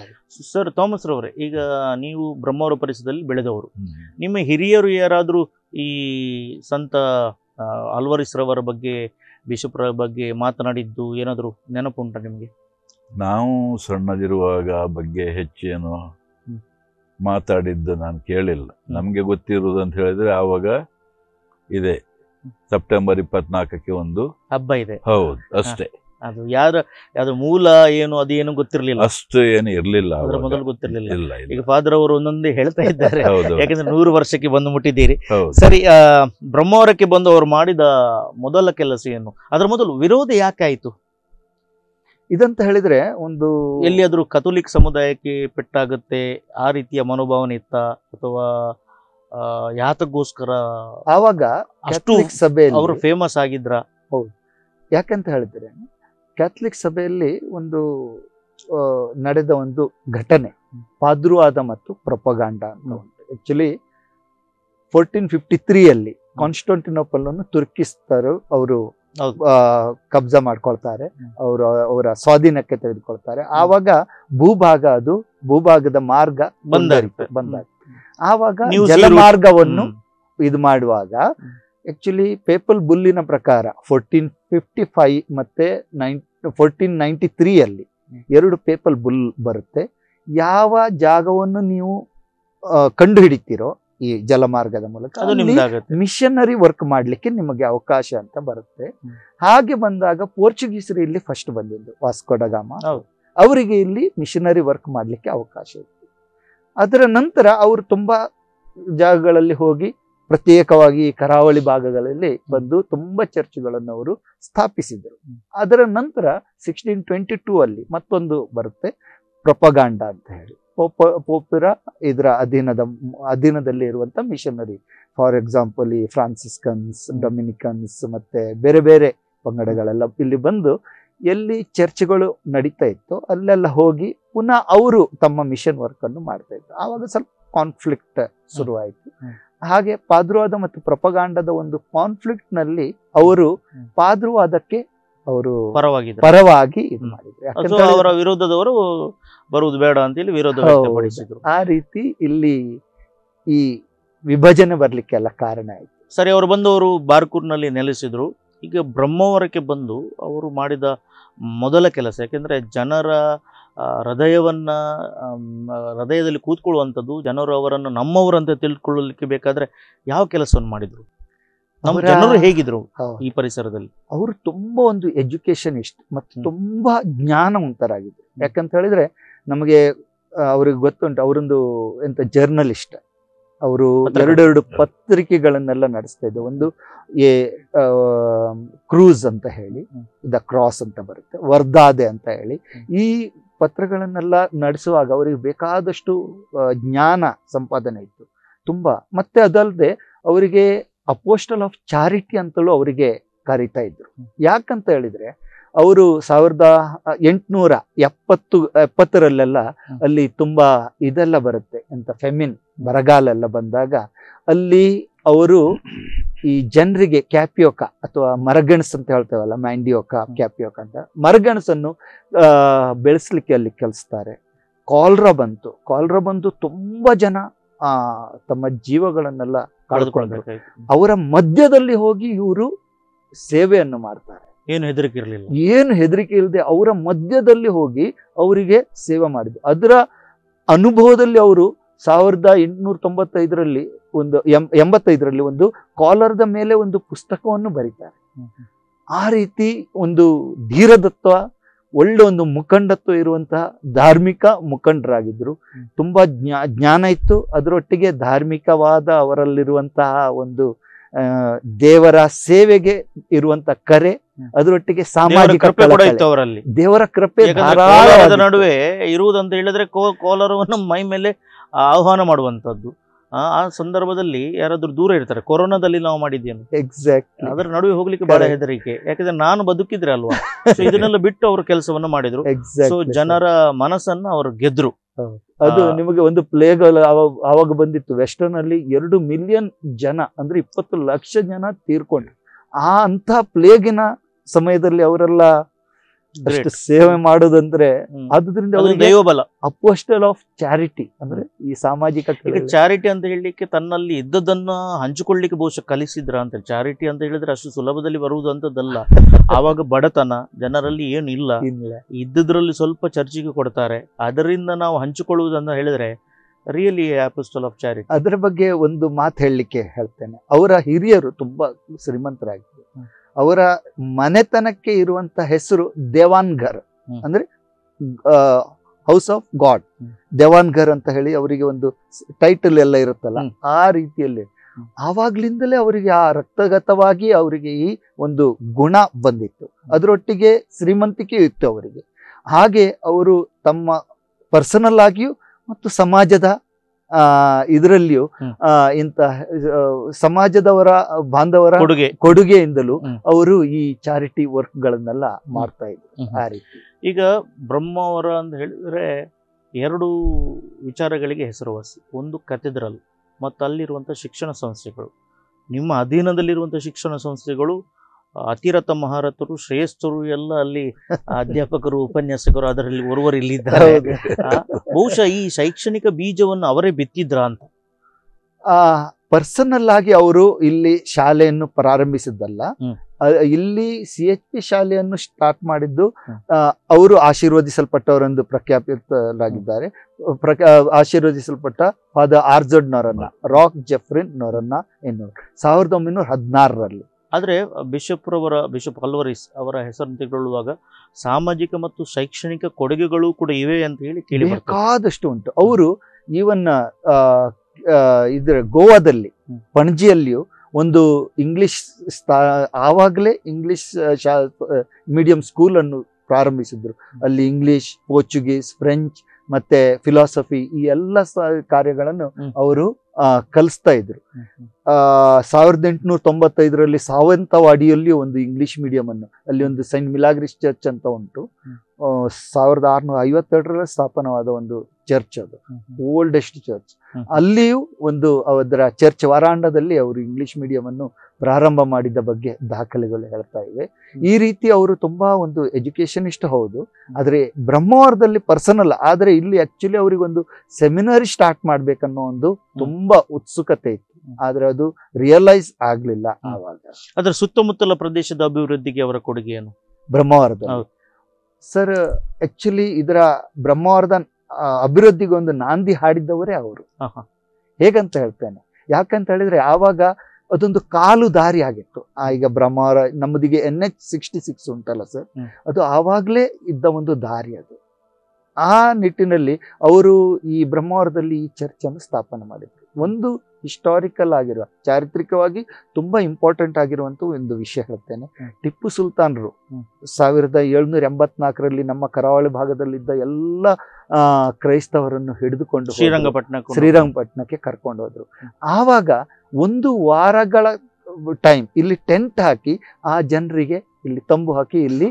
ಸರ್ ಥಾಮಸ್ ರವರೇ, ಈಗ ನೀವು ಬ್ರಹ್ಮಾವರ ಪರಿಸರದಲ್ಲಿ ಬೆಳೆದವರು, ನಿಮ್ಮ ಹಿರಿಯರು ಯಾರಾದರೂ ಈ ಸಂತ ಅಲ್ವರಿಸ್ ರವರ ಬಗ್ಗೆ, ಬಿಷಪ್ರ ಬಗ್ಗೆ ಮಾತನಾಡಿದ್ದು ಏನಾದರೂ ನೆನಪುಂಟ ನಿಮಗೆ? ನಾವು ಸಣ್ಣದಿರುವಾಗ ಬಗ್ಗೆ ಹೆಚ್ಚೇನು ಮಾತಾಡಿದ್ದು ನಾನು ಕೇಳಿಲ್ಲ. ನಮಗೆ ಗೊತ್ತಿರುವುದು ಅಂತ ಹೇಳಿದ್ರೆ ಆವಾಗ ಇದೆ ಸೆಪ್ಟೆಂಬರ್ ಇಪ್ಪತ್ನಾಲ್ಕಕ್ಕೆ ಒಂದು ಹಬ್ಬ ಇದೆ. ಹೌದು, ಅಷ್ಟೇ. ಅದು ಯಾರ ಯಾವ್ದು ಮೂಲ ಏನು ಅದೇನು ಗೊತ್ತಿರ್ಲಿಲ್ಲ, ಅಷ್ಟು ಏನು ಇರ್ಲಿಲ್ಲ, ಅದರ ಮೊದಲು ಗೊತ್ತಿರ್ಲಿಲ್ಲ. ಈಗ ಫಾದರ್ ಅವರು ಒಂದೊಂದೇ ಹೇಳ್ತಾ ಇದ್ದಾರೆ, ಯಾಕಂದ್ರೆ ನೂರು ವರ್ಷಕ್ಕೆ ಬಂದು ಮುಟ್ಟಿದ್ದೀರಿ. ಸರಿ, ಆ ಬ್ರಹ್ಮಾವರಕ್ಕೆ ಬಂದು ಅವರು ಮಾಡಿದ ಮೊದಲ ಕೆಲಸ ಏನು? ಅದರ ಮೊದಲು ವಿರೋಧ ಯಾಕೆ ಆಯ್ತು? ಇದಂತ ಹೇಳಿದ್ರೆ ಒಂದು ಎಲ್ಲಿಯಾದ್ರೂ ಕಥೋಲಿಕ್ ಸಮುದಾಯಕ್ಕೆ ಪೆಟ್ಟಾಗುತ್ತೆ ಆ ರೀತಿಯ ಮನೋಭಾವನೆ ಇತ್ತ ಅಥವಾ ಆ, ಯಾತಕ್ಕೋಸ್ಕರ ಆವಾಗ ಅಷ್ಟು ಕ್ಯಾಥಲಿಕ್ ಸಭೆಯಲ್ಲಿ ಅವರು ಫೇಮಸ್ ಆಗಿದ್ರ? ಯಾಕಂತ ಹೇಳಿದ್ರೆ ಕ್ಯಾಥಲಿಕ್ ಸಭೆಯಲ್ಲಿ ಒಂದು ಆ, ನಡೆದ ಒಂದು ಘಟನೆ ಪಾದ್ರುವಾದ ಮತ್ತು ಪ್ರೊಪಗಾಂಡ ಅಂತ ಉಂಟು. ಆಕ್ಚುಲಿ ಫೋರ್ಟೀನ್ ಫಿಫ್ಟಿ ತ್ರೀ ಅಲ್ಲಿ ಕಾನ್ಸ್ಟಾಂಟಿನೋಪಲ್ ಅನ್ನು ತುರ್ಕಿಸ್ತರು ಅವರು ಹೌದು. ಕಬ್ಜಾ ಮಾಡ್ಕೊಳ್ತಾರೆ, ಅವರು ಅವರ ಸ್ವಾಧೀನಕ್ಕೆ ತೆಗೆದುಕೊಳ್ತಾರೆ. ಆವಾಗ ಭೂಭಾಗ ಅದು ಭೂಭಾಗದ ಮಾರ್ಗ ಬಂದಾಗುತ್ತೆ. ಬಂದಾಗ ಆವಾಗ ನೀವು ಜಲಮಾರ್ಗವನ್ನು ಹ್ಮ್. ಇದು ಮಾಡುವಾಗ ಆಕ್ಚುಲಿ ಪೇಪಲ್ ಬುಲ್ಲಿನ ಪ್ರಕಾರ ಫೋರ್ಟೀನ್ ಫಿಫ್ಟಿ ಫೈವ್ ಮತ್ತೆ ನೈನ್ ಫೋರ್ಟೀನ್ ನೈಂಟಿ ತ್ರೀ ಅಲ್ಲಿ ಎರಡು ಪೇಪಲ್ ಬುಲ್ ಬರುತ್ತೆ. ಯಾವ ಜಾಗವನ್ನು ನೀವು ಆ, ಕಂಡು ಹಿಡಿತೀರೋ ಈ ಜಲಮಾರ್ಗದ ಮೂಲಕ ಅದು ಅಲ್ಲಿ ನಿಮ್ದಾಗತ್ತೆ. ಮಿಷನರಿ ವರ್ಕ್ ಮಾಡ್ಲಿಕ್ಕೆ ನಿಮಗೆ ಅವಕಾಶ ಅಂತ ಬರುತ್ತೆ. ಹ್ಮ್. ಹಾಗೆ ಬಂದಾಗ ಪೋರ್ಚುಗೀಸರು ಇಲ್ಲಿ ಫಸ್ಟ್ ಬಂದಿದ್ದು, ವಾಸ್ಕೋಡಗಾಮ. ಹೌದು. ಅವರಿಗೆ ಇಲ್ಲಿ ಮಿಷನರಿ ವರ್ಕ್ ಮಾಡ್ಲಿಕ್ಕೆ ಅವಕಾಶ ಇತ್ತು. ಅದರ ನಂತರ ಅವರು ತುಂಬಾ ಜಾಗಗಳಲ್ಲಿ ಹೋಗಿ ಪ್ರತ್ಯೇಕವಾಗಿ ಕರಾವಳಿ ಭಾಗಗಳಲ್ಲಿ ಬಂದು ತುಂಬಾ ಚರ್ಚ್ಗಳನ್ನು ಅವರು ಸ್ಥಾಪಿಸಿದರು. ಅದರ ನಂತರ ಸಿಕ್ಸ್ಟೀನ್ ಟ್ವೆಂಟಿ ಟೂ ಅಲ್ಲಿ ಮತ್ತೊಂದು ಬರುತ್ತೆ, ಪ್ರೊಪಗಾಂಡ ಅಂತ ಹೇಳಿ. ಪೋಪ ಪೋಪುರ ಇದರ ಅಧೀನದ ಅಧೀನದಲ್ಲಿ ಇರುವಂತ ಮಿಷನರಿ, ಫಾರ್ ಎಕ್ಸಾಂಪಲ್ ಈ ಫ್ರಾನ್ಸಿಸ್ಕನ್ಸ್, ಡೊಮಿನಿಕನ್ಸ್ ಮತ್ತೆ ಬೇರೆ ಬೇರೆ ಪಂಗಡಗಳೆಲ್ಲ ಇಲ್ಲಿ ಬಂದು ಎಲ್ಲಿ ಚರ್ಚ್ಗಳು ನಡೀತಾ ಇತ್ತು ಅಲ್ಲೆಲ್ಲ ಹೋಗಿ ಪುನಃ ಅವರು ತಮ್ಮ ಮಿಷನ್ ವರ್ಕ್ ಅನ್ನು ಮಾಡ್ತಾ ಇದ್ರು. ಆವಾಗ ಸ್ವಲ್ಪ ಕಾನ್ಫ್ಲಿಕ್ಟ್ ಶುರುವಾಯಿತು. ಹಾಗೆ ಪಾದ್ರುವಾದ ಮತ್ತು ಪ್ರೊಪಗಾಂಡದ ಒಂದು ಕಾನ್ಫ್ಲಿಕ್ಟ್ ನಲ್ಲಿ ಅವರು ಪಾದ್ರುವಾದಕ್ಕೆ ಅವರು ಪರವಾಗಿದ್ರು. ಪರವಾಗಿ ಇದು ಹ್ಮ್. ಮಾಡಿದ್ರು. ಸೊ ಯಾಕಂತ ಅವರ ಹೇಳಿದ್ರೆ ವಿರೋಧದವರು ಬರುವುದು ಬೇಡ ಅಂತ ಹೇಳಿ ವಿರೋಧ ಹೌದು. ವ್ಯಕ್ತಪಡಿಸಿದ್ರು. ಆ ರೀತಿ ಇಲ್ಲಿ ಈ ವಿಭಜನೆ ಬರ್ಲಿಕ್ಕೆಲ್ಲ ಕಾರಣ ಆಯ್ತು. ಸರಿ, ಅವರು ಬಂದು ಅವರು ಬಾರ್ಕೂರ್ನಲ್ಲಿ ನೆಲೆಸಿದ್ರು. ಈಗ ಬ್ರಹ್ಮಾವರಕ್ಕೆ ಬಂದು ಅವರು ಮಾಡಿದ ಮೊದಲ ಕೆಲಸ, ಯಾಕೆಂದ್ರೆ ಜನರ ಆ, ಹೃದಯವನ್ನ ಆಮ್, ಹೃದಯದಲ್ಲಿ ಕೂತ್ಕೊಳ್ಳುವಂಥದ್ದು, ಜನರು ಅವರನ್ನು ನಮ್ಮವರಂತ ತಿಳ್ಕೊಳ್ಳಲಿಕ್ಕೆ ಬೇಕಾದ್ರೆ ಯಾವ ಕೆಲಸವನ್ನು ಮಾಡಿದ್ರು? ನಮ್ಮ ಅವರ- ಜನರು ಹೇಗಿದ್ರು ಹೌದು. ಈ ಪರಿಸರದಲ್ಲಿ? ಅವರು ತುಂಬಾ ಒಂದು ಎಜುಕೇಶನಿಸ್ಟ್ ಮತ್ತು ಹ್ಮ್. ತುಂಬಾ ಜ್ಞಾನವಂತರಾಗಿದ್ರು. ಯಾಕಂತ ಹೇಳಿದ್ರೆ ನಮಗೆ ಆ, ಅವ್ರಿಗೆ ಗೊತ್ತುಂಟು, ಅವರೊಂದು ಎಂತ ಜರ್ನಲಿಸ್ಟ್. ಅವರು ಪತ್ರಕರ್ತ. ಎರಡೆರಡು ಪತ್ರಿಕೆಗಳನ್ನೆಲ್ಲ ನಡೆಸ್ತಾ ಇದ್ರು. ಒಂದು ಎ ಕ್ರೂಸ್ ಅಂತ ಹೇಳಿ, ದ ಕ್ರಾಸ್ ಅಂತ ಬರುತ್ತೆ, ವರ್ದಾದೆ ಅಂತ ಹೇಳಿ. ಈ ಪತ್ರಗಳನ್ನೆಲ್ಲ ನಡೆಸುವಾಗ ಅವರಿಗೆ ಬೇಕಾದಷ್ಟು ಆ, ಜ್ಞಾನ ಸಂಪಾದನೆ ಇತ್ತು ತುಂಬಾ. ಮತ್ತೆ ಅದಲ್ಲದೆ ಅವರಿಗೆ ಅಪೋಸ್ಟಲ್ ಆಫ್ ಚಾರಿಟಿ ಅಂತಲೂ ಅವರಿಗೆ ಕರೀತಾ ಇದ್ರು. ಯಾಕಂತ ಹೇಳಿದ್ರೆ ಅವರು ಸಾವಿರದ ಎಂಟುನೂರ ಎಪ್ಪತ್ತು ಎಪ್ಪತ್ತರಲ್ಲೆಲ್ಲ ಅಲ್ಲಿ ತುಂಬಾ ಇದೆಲ್ಲ ಬರುತ್ತೆ ಅಂತ ಫೆಮಿನ್ ಬರಗಾಲೆಲ್ಲ ಬಂದಾಗ ಅಲ್ಲಿ ಅವರು ಈ ಜನರಿಗೆ ಕ್ಯಾಪಿಯೋಕ ಅಥವಾ ಮರಗೆಣಸು ಅಂತ ಹೇಳ್ತೇವಲ್ಲ, ಮ್ಯಾಂಡಿಯೋಕ ಕ್ಯಾಪಿಯೋಕ ಅಂತ, ಮರಗೆಣಸನ್ನು ಆ ಬೆಳೆಸ್ಲಿಕ್ಕೆ ಅಲ್ಲಿ ಕಲಿಸ್ತಾರೆ. ಕಾಲ್ರಾ ಬಂತು. ಕಾಲ್ರಾ ಬಂದು ತುಂಬಾ ಜನ ಆ ತಮ್ಮ ಜೀವಗಳನ್ನೆಲ್ಲ ಕಳೆದುಕೊಂಡ್ರು. ಕಳೆದುಕೊಳ್ಬೇಕಾಯ್ತು. ಅವರ ಮಧ್ಯದಲ್ಲಿ ಹೋಗಿ ಇವರು ಸೇವೆಯನ್ನು ಮಾಡ್ತಾರೆ. ಏನು ಹೆದರಿಕೆ ಇರಲಿಲ್ಲ. ಏನು ಹೆದರಿಕೆ ಇಲ್ಲದೆ ಅವರ ಮಧ್ಯದಲ್ಲಿ ಹೋಗಿ ಅವರಿಗೆ ಸೇವೆ ಮಾಡಿದ್ರು. ಅದರ ಅನುಭವದಲ್ಲಿ ಅವರು ಸಾವಿರದ ಎಂಟುನೂರ ತೊಂಬತ್ತೈದರಲ್ಲಿ ಒಂದು ಎಂ ಎಂಬತ್ತೈದರಲ್ಲಿ ಒಂದು ಕಾಲರ್ದ ಮೇಲೆ ಒಂದು ಪುಸ್ತಕವನ್ನು ಬರೀತಾರೆ. ಆ ರೀತಿ ಒಂದು ಧೀರದತ್ವ, ಒಳ್ಳೆ ಒಂದು ಮುಖಂಡತ್ವ ಇರುವಂತಹ ಧಾರ್ಮಿಕ ಮುಖಂಡರಾಗಿದ್ರು. ತುಂಬಾ ಜ್ಞಾ ಜ್ಞಾನ ಇತ್ತು, ಅದರೊಟ್ಟಿಗೆ ಧಾರ್ಮಿಕವಾದ ಅವರಲ್ಲಿರುವಂತಹ ಒಂದು ಆ ದೇವರ ಸೇವೆಗೆ ಇರುವಂತ ಕರೆ, ಅದರೊಟ್ಟಿಗೆ ದೇವರ ಸಾಮಾಜಿಕ ಕೃಪೆ ಕೂಡ ಕಳಕಳಿ. ಇತ್ತು ಅವರಲ್ಲಿ. ದೇವರ ಕೃಪೆ ಯಾಕಂದ್ರೆ ಧಾರಾಳವಾಗಿ ಕೋಲಾರದ ಇತ್ತು. ನಡುವೆ ಇರುವುದಂತ ಹೇಳಿದ್ರೆ ಕೋ ಕೋಲಾರವನ್ನು ಮೈ ಮೇಲೆ ಆಹ್ವಾನ ಮಾಡುವಂತದ್ದು. ಆ ಆ ಸಂದರ್ಭದಲ್ಲಿ ಯಾರಾದ್ರೂ ದೂರ ಇರ್ತಾರೆ. ಕೊರೋನಾದಲ್ಲಿ ನಾವು ಮಾಡಿದ್ದೇನು, ಎಕ್ಸಾಕ್ಟ್ಲಿ ಅದರ ನಡುವೆ ಹೋಗ್ಲಿಕ್ಕೆ ಬಹಳ Correct. ಹೆದರಿಕೆ. ಯಾಕಂದ್ರೆ ನಾನು ಬದುಕಿದ್ರೆ ಅಲ್ವಾ. ಸೊ ಇದನ್ನೆಲ್ಲ ಬಿಟ್ಟು ಅವರು ಕೆಲಸವನ್ನ ಮಾಡಿದ್ರು. ಸೊ ಎಕ್ಸಾಕ್ಟ್ಲಿ ಜನರ ಮನಸ್ಸನ್ನ ಅವರು ಗೆದ್ರು. ಅದು ಆ, ನಿಮಗೆ ಒಂದು ಪ್ಲೇಗ್ ಆವಾಗ ಬಂದಿತ್ತು. ವೆಸ್ಟರ್ನ್ ಅಲ್ಲಿ ಎರಡು ಮಿಲಿಯನ್ ಜನ ಅಂದ್ರೆ ಇಪ್ಪತ್ತು ಲಕ್ಷ ಜನ ತೀರ್ಕೊಂಡ್ರು. ಆ ಅಂತ ಪ್ಲೇಗಿನ ಸಮಯದಲ್ಲಿ ಅವರೆಲ್ಲ Great. ಅಷ್ಟು ಸೇವೆ ಮಾಡೋದಂದ್ರೆ ಹ್ಮ್. ಆದ್ರಿಂದ ಅದು ಅವರಿಗೆ ದೈವಬಲ. ಅಪೋಸ್ಟಲ್ ಆಫ್ ಚಾರಿಟಿ ಅಂದ್ರೆ ಈ ಸಾಮಾಜಿಕ ಈಗ ಕಳಕಳಿ. ಚಾರಿಟಿ ಅಂತ ಹೇಳಲಿಕ್ಕೆ ತನ್ನಲ್ಲಿ ಇದ್ದದನ್ನ ಹಂಚಿಕೊಳ್ಳಿಕ್ಕೆ ಬಹುಶಃ ಕಲಿಸಿದ್ರ ಅಂತ. ಚಾರಿಟಿ ಅಂತ ಹೇಳಿದ್ರೆ ಅಷ್ಟು ಸುಲಭದಲ್ಲಿ ಬರುವುದು ಅಂತದಲ್ಲ. ಆವಾಗ ಬಡತನ, ಜನರಲ್ಲಿ ಏನು ಇಲ್ಲ, ಇಲ್ಲ. ಇದ್ದದ್ರಲ್ಲಿ ಸ್ವಲ್ಪ ಚರ್ಚಿಗೆ ಕೊಡ್ತಾರೆ, ಅದರಿಂದ ನಾವು ಹಂಚಿಕೊಳ್ಳುವುದಂತ ಹೇಳಿದ್ರೆ ರಿಯಲಿ ಅಪೋಸ್ಟಲ್ ಆಫ್ ಚಾರಿಟಿ. ಅದರ ಬಗ್ಗೆ ಒಂದು ಮಾತು ಹೇಳಲಿಕ್ಕೆ ಹೇಳ್ತೇನೆ. ಅವರ ಹಿರಿಯರು ತುಂಬಾ ಶ್ರೀಮಂತರಾಗಿದ್ರು. ಅವರ ಮನೆತನಕ್ಕೆ ಇರುವಂತ ಹೆಸರು ದೇವಾನ್ಘರ್, ಹ್ಮ್. ಅಂದ್ರೆ ಹೌಸ್ ಆಫ್ ಗಾಡ್. ಹ್ಮ್. ದೇವಾನ್ಘರ್ ಅಂತ ಹೇಳಿ ಅವರಿಗೆ ಒಂದು ಟೈಟಲ್ ಎಲ್ಲ ಇರುತ್ತಲ್ಲ, ಹ್ಮ್. ಆ ರೀತಿಯಲ್ಲಿ ಹ್ಮ್. ಆವಾಗ್ಲಿಂದಲೇ ಅವರಿಗೆ ಆ ರಕ್ತಗತವಾಗಿ ಅವರಿಗೆ ಈ ಒಂದು ಗುಣ ಬಂದಿತ್ತು. ಅದರೊಟ್ಟಿಗೆ ಶ್ರೀಮಂತಿಕೆ ಇತ್ತು ಅವರಿಗೆ. ಹಾಗೆ ಅವರು ತಮ್ಮ ಪರ್ಸನಲ್ ಆಗಿಯೂ ಮತ್ತು ಸಮಾಜದ ಆ ಇದರಲ್ಲಿಯೂ ಆ ಇಂತ ಸಮಾಜದವರ ಬಾಂಧವರ ಕೊಡುಗೆ ಕೊಡುಗೆಯಿಂದಲೂ ಅವರು ಈ ಚಾರಿಟಿ ವರ್ಕ್ ಗಳನ್ನೆಲ್ಲ ಮಾಡ್ತಾ ಇದ್ರು ಆ ರೀತಿ. ಈಗ ಬ್ರಹ್ಮಾವರ ಅಂತ ಹೇಳಿದ್ರೆ ಎರಡು ವಿಚಾರಗಳಿಗೆ ಹೆಸರುವಾಸಿ. ಒಂದು ಕಥೆದ್ರಲ್ ಮತ್ತು ಅಲ್ಲಿರುವಂಥ ಶಿಕ್ಷಣ ಸಂಸ್ಥೆಗಳು. ನಿಮ್ಮ ಅಧೀನದಲ್ಲಿರುವಂಥ ಶಿಕ್ಷಣ ಸಂಸ್ಥೆಗಳು ಅತಿರಥ ಮಹಾರಥರು, ಶ್ರೇಷ್ಠರು ಎಲ್ಲ ಅಲ್ಲಿ ಅಧ್ಯಾಪಕರು, ಉಪನ್ಯಾಸಕರು ಅದರಲ್ಲಿ ಒರ್ವರು ಇಲ್ಲಿದ್ದಾರೆ. ಬಹುಶಃ ಈ ಶೈಕ್ಷಣಿಕ ಬೀಜವನ್ನು ಅವರೇ ಬಿತ್ತಿದ್ರ ಅಂತ. ಆ ಪರ್ಸನಲ್ ಆಗಿ ಅವರು ಇಲ್ಲಿ ಶಾಲೆಯನ್ನು ಪ್ರಾರಂಭಿಸಿದ್ದಲ್ಲ, ಇಲ್ಲಿ ಸಿ ಎಚ್ ಪಿ ಶಾಲೆಯನ್ನು ಸ್ಟಾರ್ಟ್ ಮಾಡಿದ್ದು ಅವರು ಆಶೀರ್ವದಿಸಲ್ಪಟ್ಟವರೆಂದು ಪ್ರಖ್ಯಾಪಿತರಾಗಿದ್ದಾರೆ. ಪ್ರಕ ಆಶೀರ್ವದಿಸಲ್ಪಟ್ಟ ಫಾದರ್ ಆರ್ಜಡ್ ನೊರನ್ನ, ರಾಕ್ ಜೆಫ್ರಿನ್ ನೊರನ್ನ ಎನ್ನುವರು ಸಾವಿರದ ಒಂಬೈನೂರ ಹದಿನಾರರಲ್ಲಿ. ಆದರೆ ಬಿಷಪ್ ರವರ ಬಿಷಪ್ ಅಲ್ವರಿಸ್ ಅವರ ಹೆಸರನ್ನು ತೆಗೆದುಕೊಳ್ಳುವಾಗ ಸಾಮಾಜಿಕ ಮತ್ತು ಶೈಕ್ಷಣಿಕ ಕೊಡುಗೆಗಳು ಕೂಡ ಇವೆ ಅಂತ ಹೇಳಿ ಕೇಳಿ ಬೇಕಾದಷ್ಟು ಉಂಟು. ಅವರು ಈವನ್ ಇದ್ರ ಗೋವಾದಲ್ಲಿ ಪಣಜಿಯಲ್ಲಿಯೂ ಒಂದು ಇಂಗ್ಲಿಷ್ ಸ್ಥಾ ಆವಾಗಲೇ ಇಂಗ್ಲಿಷ್ ಶಾ ಮೀಡಿಯಂ ಸ್ಕೂಲ್ ಅನ್ನು ಪ್ರಾರಂಭಿಸಿದ್ರು. ಅಲ್ಲಿ ಇಂಗ್ಲಿಷ್, ಪೋರ್ಚುಗೀಸ್, ಫ್ರೆಂಚ್ ಮತ್ತೆ ಫಿಲಾಸಫಿ ಈ ಎಲ್ಲ ಕಾರ್ಯಗಳನ್ನು ಅವರು ಕಲಿಸ್ತಾ ಇದ್ರು. ಆ ಸಾವಿರದ ಎಂಟುನೂರ ತೊಂಬತ್ತೈದರಲ್ಲಿ ಸಾವಂತವಾಡಿಯಲ್ಲಿ ಒಂದು ಇಂಗ್ಲಿಷ್ ಮೀಡಿಯಂ ಅನ್ನು, ಅಲ್ಲಿ ಒಂದು ಸೈಂಟ್ ಮಿಲಾಗ್ರಿಸ್ ಚರ್ಚ್ ಅಂತ ಉಂಟು, ಸಾವಿರದ ಆರ್ನೂರ ಐವತ್ತೆರಡರಲ್ಲಿ ಸ್ಥಾಪನವಾದ ಒಂದು ಚರ್ಚ್, ಅದು ಓಲ್ಡೆಸ್ಟ್ ಚರ್ಚ್. ಅಲ್ಲಿಯೂ ಒಂದು ಅದರ ಚರ್ಚ್ ವರಾಂಡದಲ್ಲಿ ಅವರು ಇಂಗ್ಲಿಷ್ ಮೀಡಿಯಂ ಅನ್ನು ಪ್ರಾರಂಭ ಮಾಡಿದ ಬಗ್ಗೆ ದಾಖಲೆಗಳು ಹೇಳ್ತಾ ಇವೆ. ಈ ರೀತಿ ಅವರು ತುಂಬಾ ಒಂದು ಎಜುಕೇಶನಿಸ್ಟ್ ಹೌದು, ಆದ್ರೆ ಬ್ರಹ್ಮಾವರದಲ್ಲಿ ಪರ್ಸನಲ್, ಆದ್ರೆ ಇಲ್ಲಿ ಆಕ್ಚುಲಿ ಅವರಿಗೆ ಒಂದು ಸೆಮಿನರಿ ಸ್ಟಾರ್ಟ್ ಮಾಡ್ಬೇಕನ್ನೋ ಒಂದು ತುಂಬಾ ಉತ್ಸುಕತೆ ಇತ್ತು, ಆದ್ರೆ ಅದು ರಿಯಲೈಸ್ ಆಗ್ಲಿಲ್ಲ ಆವಾಗ. ಅದರ ಸುತ್ತಮುತ್ತಲ ಪ್ರದೇಶದ ಅಭಿವೃದ್ಧಿಗೆ ಅವರ ಕೊಡುಗೆ ಏನು ಬ್ರಹ್ಮಾವರದ? ಸರ್ ಆಕ್ಚುಲಿ ಇದರ ಬ್ರಹ್ಮಾವರದ ಅಭಿವೃದ್ಧಿಗೆ ಒಂದು ನಾಂದಿ ಹಾಡಿದ್ದವರೇ ಅವರು. ಹೇಗಂತ ಹೇಳ್ತೇನೆ, ಯಾಕಂತ ಹೇಳಿದ್ರೆ ಆವಾಗ ಅದೊಂದು ಕಾಲು ದಾರಿ ಆಗಿತ್ತು. ಆ ಈಗ ಬ್ರಹ್ಮಾವರ ನಮ್ಮದಿಗೆ ಎನ್ ಎಚ್ ಸಿಕ್ಸ್ಟಿ ಸಿಕ್ಸ್ ಉಂಟಲ್ಲ ಸರ್, ಅದು ಆವಾಗಲೇ ಇದ್ದ ಒಂದು ದಾರಿ ಅದು. ಆ ನಿಟ್ಟಿನಲ್ಲಿ ಅವರು ಈ ಬ್ರಹ್ಮಾವರದಲ್ಲಿ ಈ ಚರ್ಚ್ ಅನ್ನು ಸ್ಥಾಪನೆ ಮಾಡಿದ್ರು. ಒಂದು ಹಿಸ್ಟಾರಿಕಲ್ ಆಗಿರುವ, ಚಾರಿತ್ರಿಕವಾಗಿ ತುಂಬಾ ಇಂಪಾರ್ಟೆಂಟ್ ಆಗಿರುವಂತ ಒಂದು ವಿಷಯ ಹೇಳ್ತೇನೆ. ಟಿಪ್ಪು ಸುಲ್ತಾನರು ಸಾವಿರದ ಏಳ್ನೂರ ಎಂಬತ್ನಾಲ್ಕರಲ್ಲಿ ನಮ್ಮ ಕರಾವಳಿ ಭಾಗದಲ್ಲಿದ್ದ ಎಲ್ಲ ಆ ಕ್ರೈಸ್ತವರನ್ನು ಹಿಡಿದುಕೊಂಡು ಶ್ರೀರಂಗಪಟ್ಟಣ ಶ್ರೀರಂಗಪಟ್ಟಣಕ್ಕೆ ಕರ್ಕೊಂಡು ಹೋದ್ರು. ಆವಾಗ ಒಂದು ವಾರಗಳ ಟೈಮ್ ಇಲ್ಲಿ ಟೆಂಟ್ ಹಾಕಿ ಆ ಜನರಿಗೆ ಇಲ್ಲಿ ತಂಬು ಹಾಕಿ ಇಲ್ಲಿ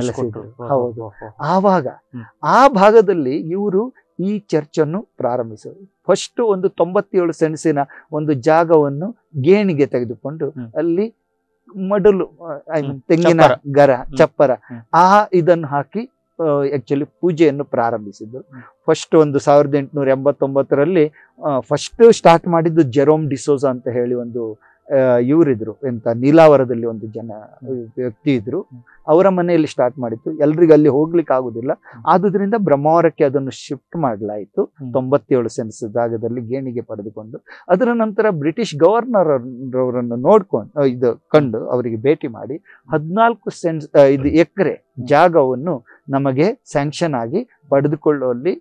ಹೌದು. ಆವಾಗ ಆ ಭಾಗದಲ್ಲಿ ಇವರು ಈ ಚರ್ಚ್ ಅನ್ನು ಪ್ರಾರಂಭಿಸಿದರು. ಫಸ್ಟ್ ಒಂದು ತೊಂಬತ್ತೇಳು ಸೆಣಸಿನ ಒಂದು ಜಾಗವನ್ನು ಗೇಣಿಗೆ ತೆಗೆದುಕೊಂಡು ಅಲ್ಲಿ ಮಡಲು ಐ ಮೀನ್ ತೆಂಗಿನ ಗರ ಚಪ್ಪರ ಆ ಇದನ್ನು ಹಾಕಿ ಆಕ್ಚುಲಿ ಪೂಜೆಯನ್ನು ಪ್ರಾರಂಭಿಸಿದ್ರು. ಫಸ್ಟ್ ಒಂದು ಸಾವಿರದ ಎಂಟುನೂರ ಎಂಬತ್ತೊಂಬತ್ತರಲ್ಲಿ ಫಸ್ಟ್ ಸ್ಟಾರ್ಟ್ ಮಾಡಿದ್ದು ಜೆರೋಮ್ ಡಿಸೋಜಾ ಅಂತ ಹೇಳಿ ಒಂದು ಇವರಿದ್ರು, ಎಂತ ನೀಲಾವರದಲ್ಲಿ ಒಂದು ಜನ ವ್ಯಕ್ತಿ ಇದ್ರು, ಅವರ ಮನೆಯಲ್ಲಿ ಸ್ಟಾರ್ಟ್ ಮಾಡಿತ್ತು. ಎಲ್ರಿಗೂ ಅಲ್ಲಿ ಹೋಗ್ಲಿಕ್ಕೆ ಆಗುದಿಲ್ಲ, ಆದುದರಿಂದ ಬ್ರಹ್ಮಾವರಕ್ಕೆ ಅದನ್ನು ಶಿಫ್ಟ್ ಮಾಡಲಾಯಿತು. ತೊಂಬತ್ತೇಳು ಸೆನ್ಸ್ ಜಾಗದಲ್ಲಿ ಗೇಣಿಗೆ ಪಡೆದುಕೊಂಡು ಅದರ ನಂತರ ಬ್ರಿಟಿಷ್ ಗವರ್ನರ್ ಅವರನ್ನು ನೋಡ್ಕೊಂಡು ಇದು ಕಂಡು ಅವರಿಗೆ ಭೇಟಿ ಮಾಡಿ ಹದಿನಾಲ್ಕು ಸೆನ್ಸ್ ಇದು ಎಕರೆ ಜಾಗವನ್ನು ನಮಗೆ ಸ್ಯಾಂಕ್ಷನ್ ಆಗಿ ಪಡೆದುಕೊಳ್ಳುವಲ್ಲಿ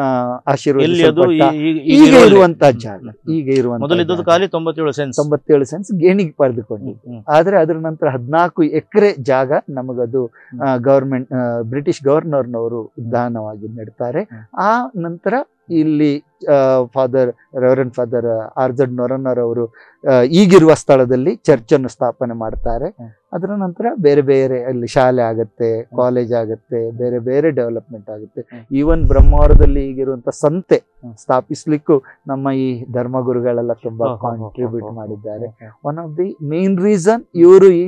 ಆಶೀರ್ವಾದ ಈಗ ಇರುವಂತಹ ಜಾಗ, ಈಗ ಇರುವಂತಹ ಖಾಲಿ ತೊಂಬತ್ತೇಳು ಸೆನ್ಸ್ ತೊಂಬತ್ತೇಳು ಸೆನ್ಸ್ ಗೇಣಿಗೆ ಪಡೆದುಕೊಂಡು, ಆದ್ರೆ ಅದರ ನಂತರ ಹದಿನಾಲ್ಕು ಎಕರೆ ಜಾಗ ನಮಗದು ಗವರ್ಮೆಂಟ್ ಬ್ರಿಟಿಷ್ ಗವರ್ನರ್ನವರು ದಾನವಾಗಿ ನೀಡ್ತಾರೆ. ಆ ನಂತರ ಇಲ್ಲಿ ಫಾದರ್ ರೆವರೆಂಡ್ ಫಾದರ್ ಆರ್ಜಡ್ ನೊರನ್ನರ್ ಅವರು ಈಗಿರುವ ಸ್ಥಳದಲ್ಲಿ ಚರ್ಚ್ ಅನ್ನು ಸ್ಥಾಪನೆ ಮಾಡ್ತಾರೆ. ಅದರ ನಂತರ ಬೇರೆ ಬೇರೆ ಅಲ್ಲಿ ಶಾಲೆ ಆಗತ್ತೆ, ಕಾಲೇಜ್ ಆಗತ್ತೆ, ಬೇರೆ ಬೇರೆ ಡೆವಲಪ್ಮೆಂಟ್ ಆಗುತ್ತೆ. ಈವನ್ ಬ್ರಹ್ಮಾವರದಲ್ಲಿ ಈಗಿರುವಂತ ಸಂತೆ ಸ್ಥಾಪಿಸ್ಲಿಕ್ಕೂ ನಮ್ಮ ಈ ಧರ್ಮಗುರುಗಳೆಲ್ಲ ತುಂಬಾ ಕಾಂಟ್ರಿಬ್ಯೂಟ್ ಮಾಡಿದ್ದಾರೆ. One of the main reason ಇವರು ಈ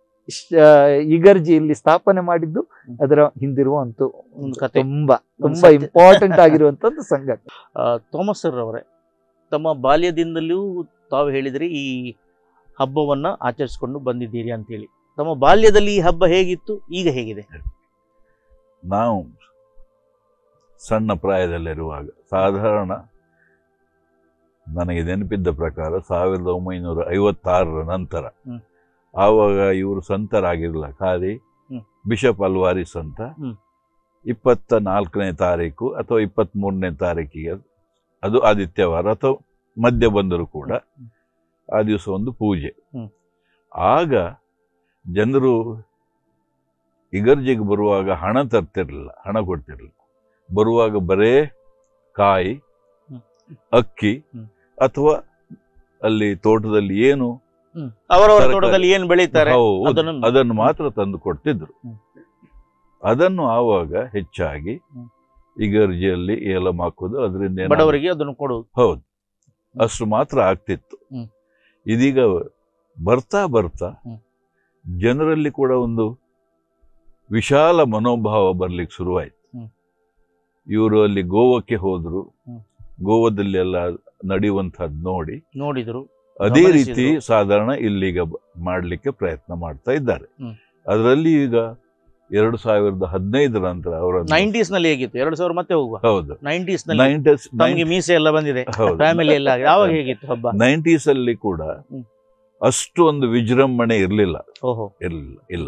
ಇಗರ್ಜಿ ಇಲ್ಲಿ ಸ್ಥಾಪನೆ ಮಾಡಿದ್ದು ಅದರ ಹಿಂದಿರುವಂತ ತುಂಬಾ ತುಂಬಾ ಇಂಪಾರ್ಟೆಂಟ್ ಆಗಿರುವಂತ ಸಂಗತಿ. ಥಾಮಸ್ ಸರ್ ಅವರೇ, ತಮ್ಮ ಬಾಲ್ಯದಿಂದಲೂ ತಾವು ಹೇಳಿದ್ರಿ ಈ ಹಬ್ಬವನ್ನ ಆಚರಿಸಿಕೊಂಡು ಬಂದಿದ್ದೀರಿ ಅಂತೇಳಿ. ತಮ್ಮ ಬಾಲ್ಯದಲ್ಲಿ ಈ ಹಬ್ಬ ಹೇಗಿತ್ತು, ಈಗ ಹೇಗಿದೆ? ನಾವು ಸಣ್ಣ ಪ್ರಾಯದಲ್ಲಿರುವಾಗ ಸಾಧಾರಣ ನನಗೆ ನೆನಪಿದ್ದ ಪ್ರಕಾರ ಸಾವಿರದ ಒಂಬೈನೂರ ಐವತ್ತಾರರ ನಂತರ, ಆವಾಗ ಇವರು ಸಂತರಾಗಿರಲಿಲ್ಲ, ಖಾಲಿ ಬಿಷಪ್ ಅಲ್ವಾರಿಸ್ ಅಂತ ಇಪ್ಪತ್ತ ನಾಲ್ಕನೇ ತಾರೀಕು ಅಥವಾ ಇಪ್ಪತ್ತ್ ಮೂರನೇ ತಾರೀಕಿಗೆ, ಅದು ಆದಿತ್ಯವಾರ ಅಥವಾ ಮಧ್ಯ ಬಂದರೂ ಕೂಡ ಆ ದಿವಸ ಒಂದು ಪೂಜೆ. ಆಗ ಜನರು ಇಗರ್ಜಿಗೆ ಬರುವಾಗ ಹಣ ತರ್ತಿರ್ಲಿಲ್ಲ, ಹಣ ಕೊಡ್ತಿರ್ಲಿಲ್ಲ. ಬರುವಾಗ ಬರೇ ಕಾಯಿ, ಅಕ್ಕಿ ಅಥವಾ ಅಲ್ಲಿ ತೋಟದಲ್ಲಿ ಏನು ಅವರವರ ತೋಟದಲ್ಲಿ ಏನು ಬೆಳೀತಾರೆ ಅದನ್ನು ಮಾತ್ರ ತಂದು ಕೊಡ್ತಿದ್ರು. ಅದನ್ನು ಆವಾಗ ಹೆಚ್ಚಾಗಿ ಇಗರ್ಜಿಯಲ್ಲಿ ಏಲಂ ಹಾಕೋದು, ಅದರಿಂದ ಬಡವರಿಗೆ ಅದನ್ನು ಕೊಡೋದು. ಹೌದು, ಅಷ್ಟು ಮಾತ್ರ ಆಗ್ತಿತ್ತು. ಇದೀಗ ಬರ್ತಾ ಬರ್ತಾ ಜನರಲ್ಲಿ ಕೂಡ ಒಂದು ವಿಶಾಲ ಮನೋಭಾವ ಬರ್ಲಿಕ್ಕೆ ಶುರುವಾಯ್ತು. ಇವರು ಅಲ್ಲಿ ಗೋವಕ್ಕೆ ಹೋದ್ರು, ಗೋವಾದಲ್ಲಿ ಎಲ್ಲ ನಡೆಯುವಂತಹದ್ದು ನೋಡಿ ನೋಡಿದ್ರು. ಅದೇ ರೀತಿ ಸಾಧಾರಣ ಇಲ್ಲಿಗ ಮಾಡ್ಲಿಕ್ಕೆ ಪ್ರಯತ್ನ ಮಾಡ್ತಾ ಇದ್ದಾರೆ. ಅದರಲ್ಲಿ ಈಗ ಎರಡು ಸಾವಿರದ ಹದಿನೈದರ ನಂತರ ಅವರ ನೈಂಟೀಸ್ ನಲ್ಲಿ ಹೇಗಿತ್ತು? ಎರಡು ಸಾವಿರ ಮತ್ತೆ ಹೋಗುವ. ಹೌದು, ನೈಂಟೀಸ್ ನಲ್ಲಿ ಮೀಸೆ ಎಲ್ಲ ಬಂದಿದೆ, ಫ್ಯಾಮಿಲಿ ಎಲ್ಲ ಯಾವಾಗ ಹೇಗಿತ್ತು ಹಬ್ಬ? ನೈಂಟೀಸ್ ಅಲ್ಲಿ ಕೂಡ ಅಷ್ಟು ಒಂದು ವಿಜೃಂಭಣೆ ಇರ್ಲಿಲ್ಲ. ಓಹೋ, ಇರ್ಲಿಲ್ಲ ಇಲ್ಲ.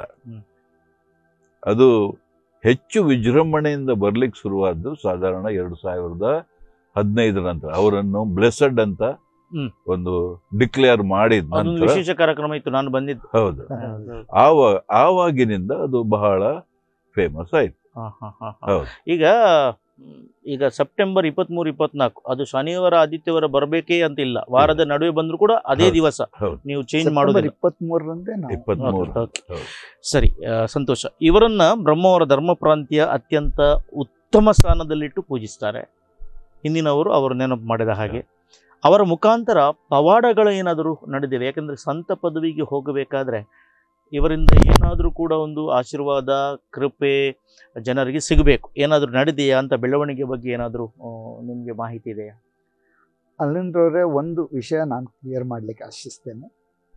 ಅದು ಹೆಚ್ಚು ವಿಜೃಂಭಣೆಯಿಂದ ಬರ್ಲಿಕ್ಕೆ ಶುರುವಾದ್ದು ಸಾಧಾರಣ ಎರಡು ಸಾವಿರದ ಹದಿನೈದರ ನಂತರ. ಅವರನ್ನು ಬ್ಲೆಸ್ಸಡ್ ಅಂತ ಒಂದು ಡಿಕ್ಲೇರ್ ಮಾಡಿದ ನಂತರ ವಿಶೇಷ ಕಾರ್ಯಕ್ರಮ ಇತ್ತು, ನಾನು ಬಂದಿದ್ದು. ಹೌದು, ಆವಾಗ ಆವಾಗಿನಿಂದ ಅದು ಬಹಳ ಫೇಮಸ್ ಆಯ್ತು. ಈಗ ಈಗ ಸೆಪ್ಟೆಂಬರ್ ಇಪ್ಪತ್ಮೂರು ಇಪ್ಪತ್ನಾಲ್ಕು ಅದು ಶನಿವಾರ ಆದಿತ್ಯವಾರ ಬರಬೇಕೇ ಅಂತ ಇಲ್ಲ, ವಾರದ ನಡುವೆ ಬಂದ್ರು ಕೂಡ ಅದೇ ದಿವಸ ನೀವು ಚೇಂಜ್ ಮಾಡೋದು. ಇಪ್ಪತ್ಮೂರರಂದೇ. ಸರಿ, ಸಂತೋಷ. ಇವರನ್ನ ಬ್ರಹ್ಮಾವರ ಧರ್ಮ ಪ್ರಾಂತ್ಯ ಅತ್ಯಂತ ಉತ್ತಮ ಸ್ಥಾನದಲ್ಲಿಟ್ಟು ಪೂಜಿಸ್ತಾರೆ ಹಿಂದಿನವರು, ಅವರು ನೆನಪು ಮಾಡಿದ ಹಾಗೆ. ಅವರ ಮುಖಾಂತರ ಪವಾಡಗಳು ಏನಾದರೂ ನಡೆದಿವೆ? ಯಾಕಂದ್ರೆ ಸಂತ ಪದವಿಗೆ ಹೋಗಬೇಕಾದ್ರೆ ಇವರಿಂದ ಏನಾದರೂ ಕೂಡ ಒಂದು ಆಶೀರ್ವಾದ ಕೃಪೆ ಜನರಿಗೆ ಸಿಗಬೇಕು. ಏನಾದರೂ ನಡೆದೆಯಾ ಅಂತ ಬೆಳವಣಿಗೆ ಬಗ್ಗೆ ಏನಾದರೂ ನಿಮಗೆ ಮಾಹಿತಿ ಇದೆಯಾ? ಅಲ್ಲಿಂದ್ರವರೇ ಒಂದು ವಿಷಯ ನಾನು ಕ್ಲಿಯರ್ ಮಾಡ್ಲಿಕ್ಕೆ ಆಶಿಸ್ತೇನೆ.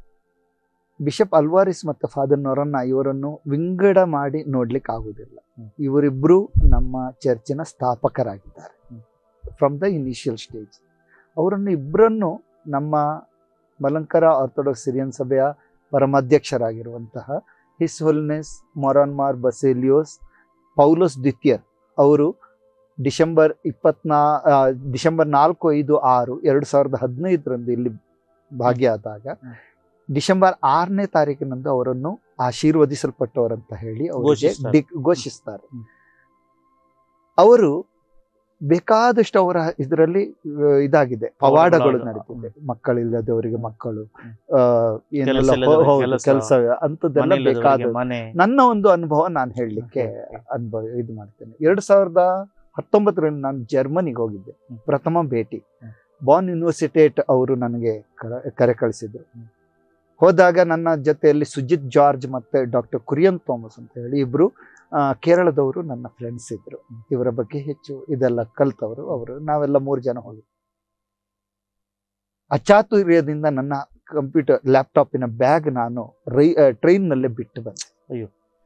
ಬಿಷಪ್ ಅಲ್ವಾರಿಸ್ ಮತ್ತು ಫಾದರ್ ನೊರನ್ನ ಇವರನ್ನು ವಿಂಗಡ ಮಾಡಿ ನೋಡ್ಲಿಕ್ಕೆ ಆಗುದಿಲ್ಲ. ಇವರಿಬ್ರು ನಮ್ಮ ಚರ್ಚಿನ ಸ್ಥಾಪಕರಾಗಿದ್ದಾರೆ ಫ್ರಮ್ ದ ಇನಿಷಿಯಲ್ ಸ್ಟೇಜ್. ಅವರನ್ನು ಇಬ್ಬರನ್ನು ನಮ್ಮ ಮಲಂಕರ ಆರ್ಥೋಡಾಕ್ಸ್ ಸಿರಿಯನ್ ಸಭೆಯ ಪರಮಾಧ್ಯಕ್ಷರಾಗಿರುವಂತಹ ಹಿಸ್ ಹೋಲಿನೆಸ್ ಮೊರಾನ್ಮಾರ್ ಬಸೇಲಿಯೋಸ್ ಪೌಲೋಸ್ ದ್ವಿತೀಯರ್ ಅವರು ಡಿಸೆಂಬರ್ ಇಪ್ಪತ್ನಾ ಡಿಸೆಂಬರ್ ನಾಲ್ಕು ಐದು ಆರು ಎರಡು ಸಾವಿರದ ಹದಿನೈದರಂದು ಇಲ್ಲಿ ಭಾಗಿಯಾದಾಗ ಡಿಸೆಂಬರ್ ಆರನೇ ತಾರೀಕಿನಂದು ಅವರನ್ನು ಆಶೀರ್ವದಿಸಲ್ಪಟ್ಟವರಂತ ಹೇಳಿ ಅವರಿಗೆ ಘೋಷಿಸ್ತಾರೆ. ಅವರು ಬೇಕಾದಷ್ಟು ಅವರ ಇದರಲ್ಲಿ ಇದಾಗಿದೆ, ಪವಾಡಗಳು ನಡೀತಿದೆ. ಮಕ್ಕಳಿಲ್ಲದವರಿಗೆ ಮಕ್ಕಳು, ಏನೆಲ್ಲ ಕೆಲಸ ಅಂತದೆಲ್ಲ ಬೇಕಾದ. ನನ್ನ ಒಂದು ಅನುಭವ ನಾನು ಹೇಳಲಿಕ್ಕೆ ಅನುಭವ ಇದು ಮಾಡ್ತೇನೆ. ಎರಡ್ ಸಾವಿರದ ಹತ್ತೊಂಬತ್ತರಲ್ಲಿ ನಾನು ಜರ್ಮನಿಗೆ ಹೋಗಿದ್ದೆ, ಪ್ರಥಮ ಭೇಟಿ. ಬಾನ್ ಯೂನಿವರ್ಸಿಟೇಟ್ ಅವರು ನನಗೆ ಕರೆ ಕಳಿಸಿದ್ರು. ಹೋದಾಗ ನನ್ನ ಜೊತೆಯಲ್ಲಿ ಸುಜಿತ್ ಜಾರ್ಜ್ ಮತ್ತೆ ಡಾಕ್ಟರ್ ಕುರಿಯನ್ ಥಾಮಸ್ ಅಂತ ಹೇಳಿ ಇಬ್ರು ಕೇರಳದವರು ನನ್ನ ಫ್ರೆಂಡ್ಸ್ ಇದ್ರು. ಇವರ ಬಗ್ಗೆ ಹೆಚ್ಚು ಇದೆಲ್ಲ ಕಲ್ತವರು ಅವರು. ನಾವೆಲ್ಲ ಮೂರು ಜನ ಹೋಗಿ ಅಚಾತುರ್ಯದಿಂದ ನನ್ನ ಕಂಪ್ಯೂಟರ್ ಲ್ಯಾಪ್ಟಾಪಿನ ಬ್ಯಾಗ್ ನಾನು ರೈ ಟ್ರೈನ್ ನಲ್ಲೇ ಬಿಟ್ಟು ಬಂದೆ. ಅಯ್ಯೋ,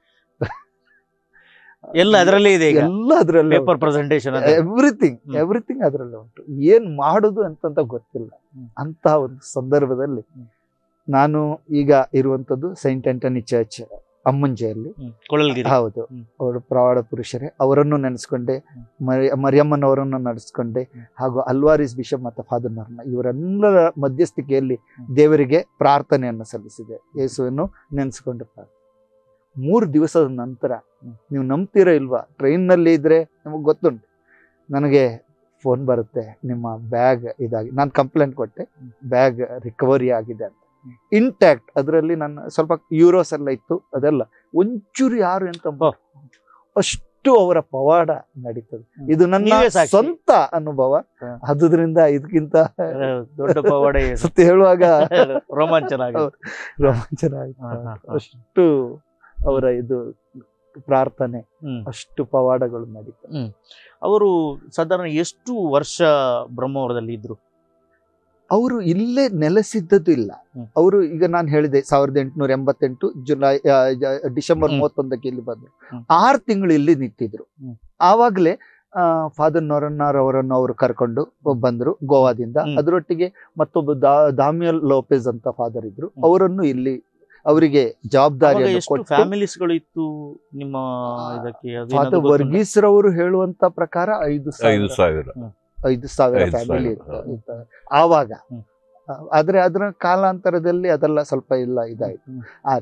ಎಲ್ಲ ಅದರಲ್ಲೇ ಇದೆ, ಎಲ್ಲ ಅದರಲ್ಲೇ, ಪೇಪರ್ ಪ್ರೆಸೆಂಟೇಷನ್, ಎವ್ರಿಥಿಂಗ್ ಎವ್ರಿಥಿಂಗ್ ಅದರಲ್ಲೇ ಉಂಟು. ಏನ್ ಮಾಡುದು ಅಂತಂತ ಗೊತ್ತಿಲ್ಲ. ಅಂತ ಒಂದು ಸಂದರ್ಭದಲ್ಲಿ ನಾನು ಈಗ ಇರುವಂತದ್ದು ಸೈಂಟ್ ಆಂಟನಿ ಚರ್ಚ್ ಅಮ್ಮಂಜೆಯಲ್ಲಿ. ಹೌದು, ಅವರು ಪ್ರವಾಡ ಪುರುಷರೇ. ಅವರನ್ನು ನೆನೆಸ್ಕೊಂಡೆ, ಮರಿ ಮರಿಯಮ್ಮನವರನ್ನು ನಡೆಸ್ಕೊಂಡೆ, ಹಾಗೂ ಅಲ್ವಾರಿಸ್ ಬಿಷಪ್ ಮತ್ತು ಫಾದರ್ ನೊರನ್ನ ಇವರೆಲ್ಲರ ಮಧ್ಯಸ್ಥಿಕೆಯಲ್ಲಿ ದೇವರಿಗೆ ಪ್ರಾರ್ಥನೆಯನ್ನು ಸಲ್ಲಿಸಿದೆ. ಯೇಸುವನ್ನು ನೆನೆಸ್ಕೊಂಡು ಪ್ರಾರ್ಥನೆ. ಮೂರು ದಿವಸದ ನಂತರ, ನೀವು ನಂಬ್ತೀರಾ ಇಲ್ವಾ, ಟ್ರೈನ್ನಲ್ಲಿ ಇದ್ರೆ ನಿಮಗೆ ಗೊತ್ತುಂಟು, ನನಗೆ ಫೋನ್ ಬರುತ್ತೆ, ನಿಮ್ಮ ಬ್ಯಾಗ್ ಇದಾಗಿ. ನಾನು ಕಂಪ್ಲೇಂಟ್ ಕೊಟ್ಟೆ, ಬ್ಯಾಗ್ ರಿಕವರಿ ಆಗಿದೆ ಅಂತ, ಇಂಟ್ಯಾಕ್ಟ್. ಅದರಲ್ಲಿ ನನ್ನ ಸ್ವಲ್ಪ ಯೂರೋಸ್ ಎಲ್ಲ ಇತ್ತು, ಅದೆಲ್ಲ ಒಂಚೂರು ಯಾರು ಅಂತ ಅಷ್ಟು ಅವರ ಪವಾಡ ನಡೀತದೆ. ಇದು ನನ್ನ ಸ್ವಂತ ಅನುಭವ. ಆದುದರಿಂದ ಇದಕ್ಕಿಂತ ದೊಡ್ಡ ಪವಾಡ ಸತ್ಯ ಹೇಳುವಾಗ ರೋಮಾಂಚನ ರೋಮಾಂಚನ ಆಯ್ತು. ಅಷ್ಟು ಅವರ ಇದು ಪ್ರಾರ್ಥನೆ, ಅಷ್ಟು ಪವಾಡಗಳು ನಡೀತವೆ. ಅವರು ಸಾಧಾರಣ ಎಷ್ಟು ವರ್ಷ ಬ್ರಹ್ಮಾವರದಲ್ಲಿ ಇದ್ರು? ಅವರು ಇಲ್ಲೇ ನೆಲೆಸಿದ್ದದ್ದು ಇಲ್ಲ. ಅವರು ಈಗ ನಾನು ಹೇಳಿದೆ ಸಾವಿರದ ಎಂಟುನೂರ ಎಂಬತ್ತೆಂಟು ಜುಲೈ ಡಿಸೆಂಬರ್ ಮೂವತ್ತೊಂದಕ್ಕೆ ಇಲ್ಲಿ ಬಂದ್ರು. ಆರು ತಿಂಗಳು ಇಲ್ಲಿ ನಿಂತಿದ್ರು. ಆವಾಗಲೇ ಫಾದರ್ ನೊರನ್ನಾರ್ ಅವರನ್ನು ಅವರು ಕರ್ಕೊಂಡು ಬಂದ್ರು ಗೋವಾದಿಂದ. ಅದರೊಟ್ಟಿಗೆ ಮತ್ತೊಬ್ಬ ದಾ ದಾಮಿಯಲ್ ಲೋಪೆಜ್ ಅಂತ ಫಾದರ್ ಇದ್ರು, ಅವರನ್ನು ಇಲ್ಲಿ ಅವರಿಗೆ ಜವಾಬ್ದಾರಿ ಫ್ಯಾಮಿಲೀಸ್ಗಳು ಇತ್ತು ನಿಮ್ಮ ಇದಕ್ಕೆ? ಫಾದರ್ ವರ್ಗೀಸ್ ರವರು ಹೇಳುವಂತ ಪ್ರಕಾರ ಐದು ಐದು ಸಾವಿರ ಐದು ಸಾವಿರ ಫ್ಯಾಮಿಲಿ ಇತ್ತು ಆವಾಗ. ಆದ್ರೆ ಅದರ ಕಾಲಾಂತರದಲ್ಲಿ ಅದೆಲ್ಲ ಸ್ವಲ್ಪ ಇಲ್ಲ ಇದಾಯ್ತು. ಆ ರೀತಿ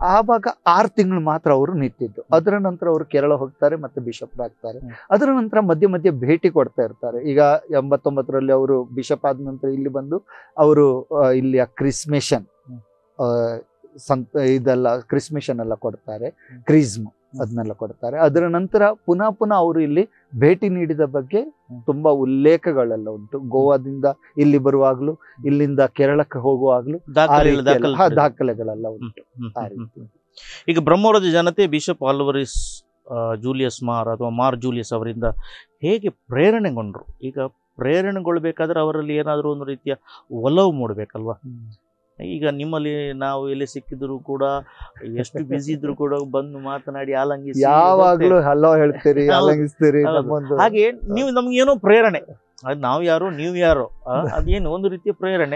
ಆವಾಗ ಆರು ತಿಂಗಳು ಮಾತ್ರ ಅವರು ನಿಂತಿದ್ದು. ಅದರ ನಂತರ ಅವರು ಕೇರಳ ಹೋಗ್ತಾರೆ ಮತ್ತೆ ಬಿಷಪ್ ಆಗ್ತಾರೆ. ಅದರ ನಂತರ ಮಧ್ಯೆ ಮಧ್ಯೆ ಭೇಟಿ ಕೊಡ್ತಾ ಇರ್ತಾರೆ. ಈಗ ಎಂಬತ್ತೊಂಬತ್ತರಲ್ಲಿ ಅವರು ಬಿಷಪ್ ಆದ ನಂತರ ಇಲ್ಲಿ ಬಂದು ಅವರು ಇಲ್ಲಿಯ ಕ್ರಿಸ್ಮೇಷನ್ ಸಂತ ಇದೆಲ್ಲ ಕ್ರಿಸ್ಮೇಷನ್ ಎಲ್ಲ ಕೊಡ್ತಾರೆ, ಕ್ರಿಸ್ಮ್ ಅದನ್ನೆಲ್ಲ ಕೊಡ್ತಾರೆ. ಅದರ ನಂತರ ಪುನಃ ಪುನಃ ಅವರು ಇಲ್ಲಿ ಭೇಟಿ ನೀಡಿದ ಬಗ್ಗೆ ತುಂಬಾ ಉಲ್ಲೇಖಗಳೆಲ್ಲ ಉಂಟು. ಗೋವಾದಿಂದ ಇಲ್ಲಿ ಬರುವಾಗ್ಲೂ, ಇಲ್ಲಿಂದ ಕೇರಳಕ್ಕೆ ಹೋಗುವಾಗ್ಲೂ ದಾಖಲೆಗಳೆಲ್ಲ ಉಂಟು. ಈಗ ಬ್ರಹ್ಮವರದ ಜನತೆ ಬಿಷಪ್ ಆಲ್ವರಿಸ್ ಜೂಲಿಯಸ್ ಮಾರ್ ಅಥವಾ ಮಾರ್ ಜೂಲಿಯಸ್ ಅವರಿಂದ ಹೇಗೆ ಪ್ರೇರಣೆಗೊಂಡ್ರು? ಈಗ ಪ್ರೇರಣೆಗೊಳ್ಬೇಕಾದ್ರೆ ಅವರಲ್ಲಿ ಏನಾದರೂ ಒಂದು ರೀತಿಯ ಒಲವು ಮೂಡಬೇಕಲ್ವಾ? ಈಗ ನಿಮ್ಮಲ್ಲಿ ನಾವು ಎಲ್ಲಿ ಸಿಕ್ಕಿದ್ರು ಕೂಡ, ಎಷ್ಟು ಬಿಸಿ ಇದ್ರು ಕೂಡ ಬಂದು ಮಾತನಾಡಿ ಆಲಂಗಿಸಿ ಯಾವಾಗ್ಲೂ ಹಲೋ ಹೇಳ್ತೀರಿ, ಆಲಂಗಿಸ್ತೀರಿ. ಹಾಗೆ ನೀವು ನಮ್ಗೆ ಏನೋ ಪ್ರೇರಣೆ, ಅದು ನಾವು ಯಾರೋ ನೀವು ಯಾರೋ, ಅದೇನು ಒಂದು ರೀತಿಯ ಪ್ರೇರಣೆ.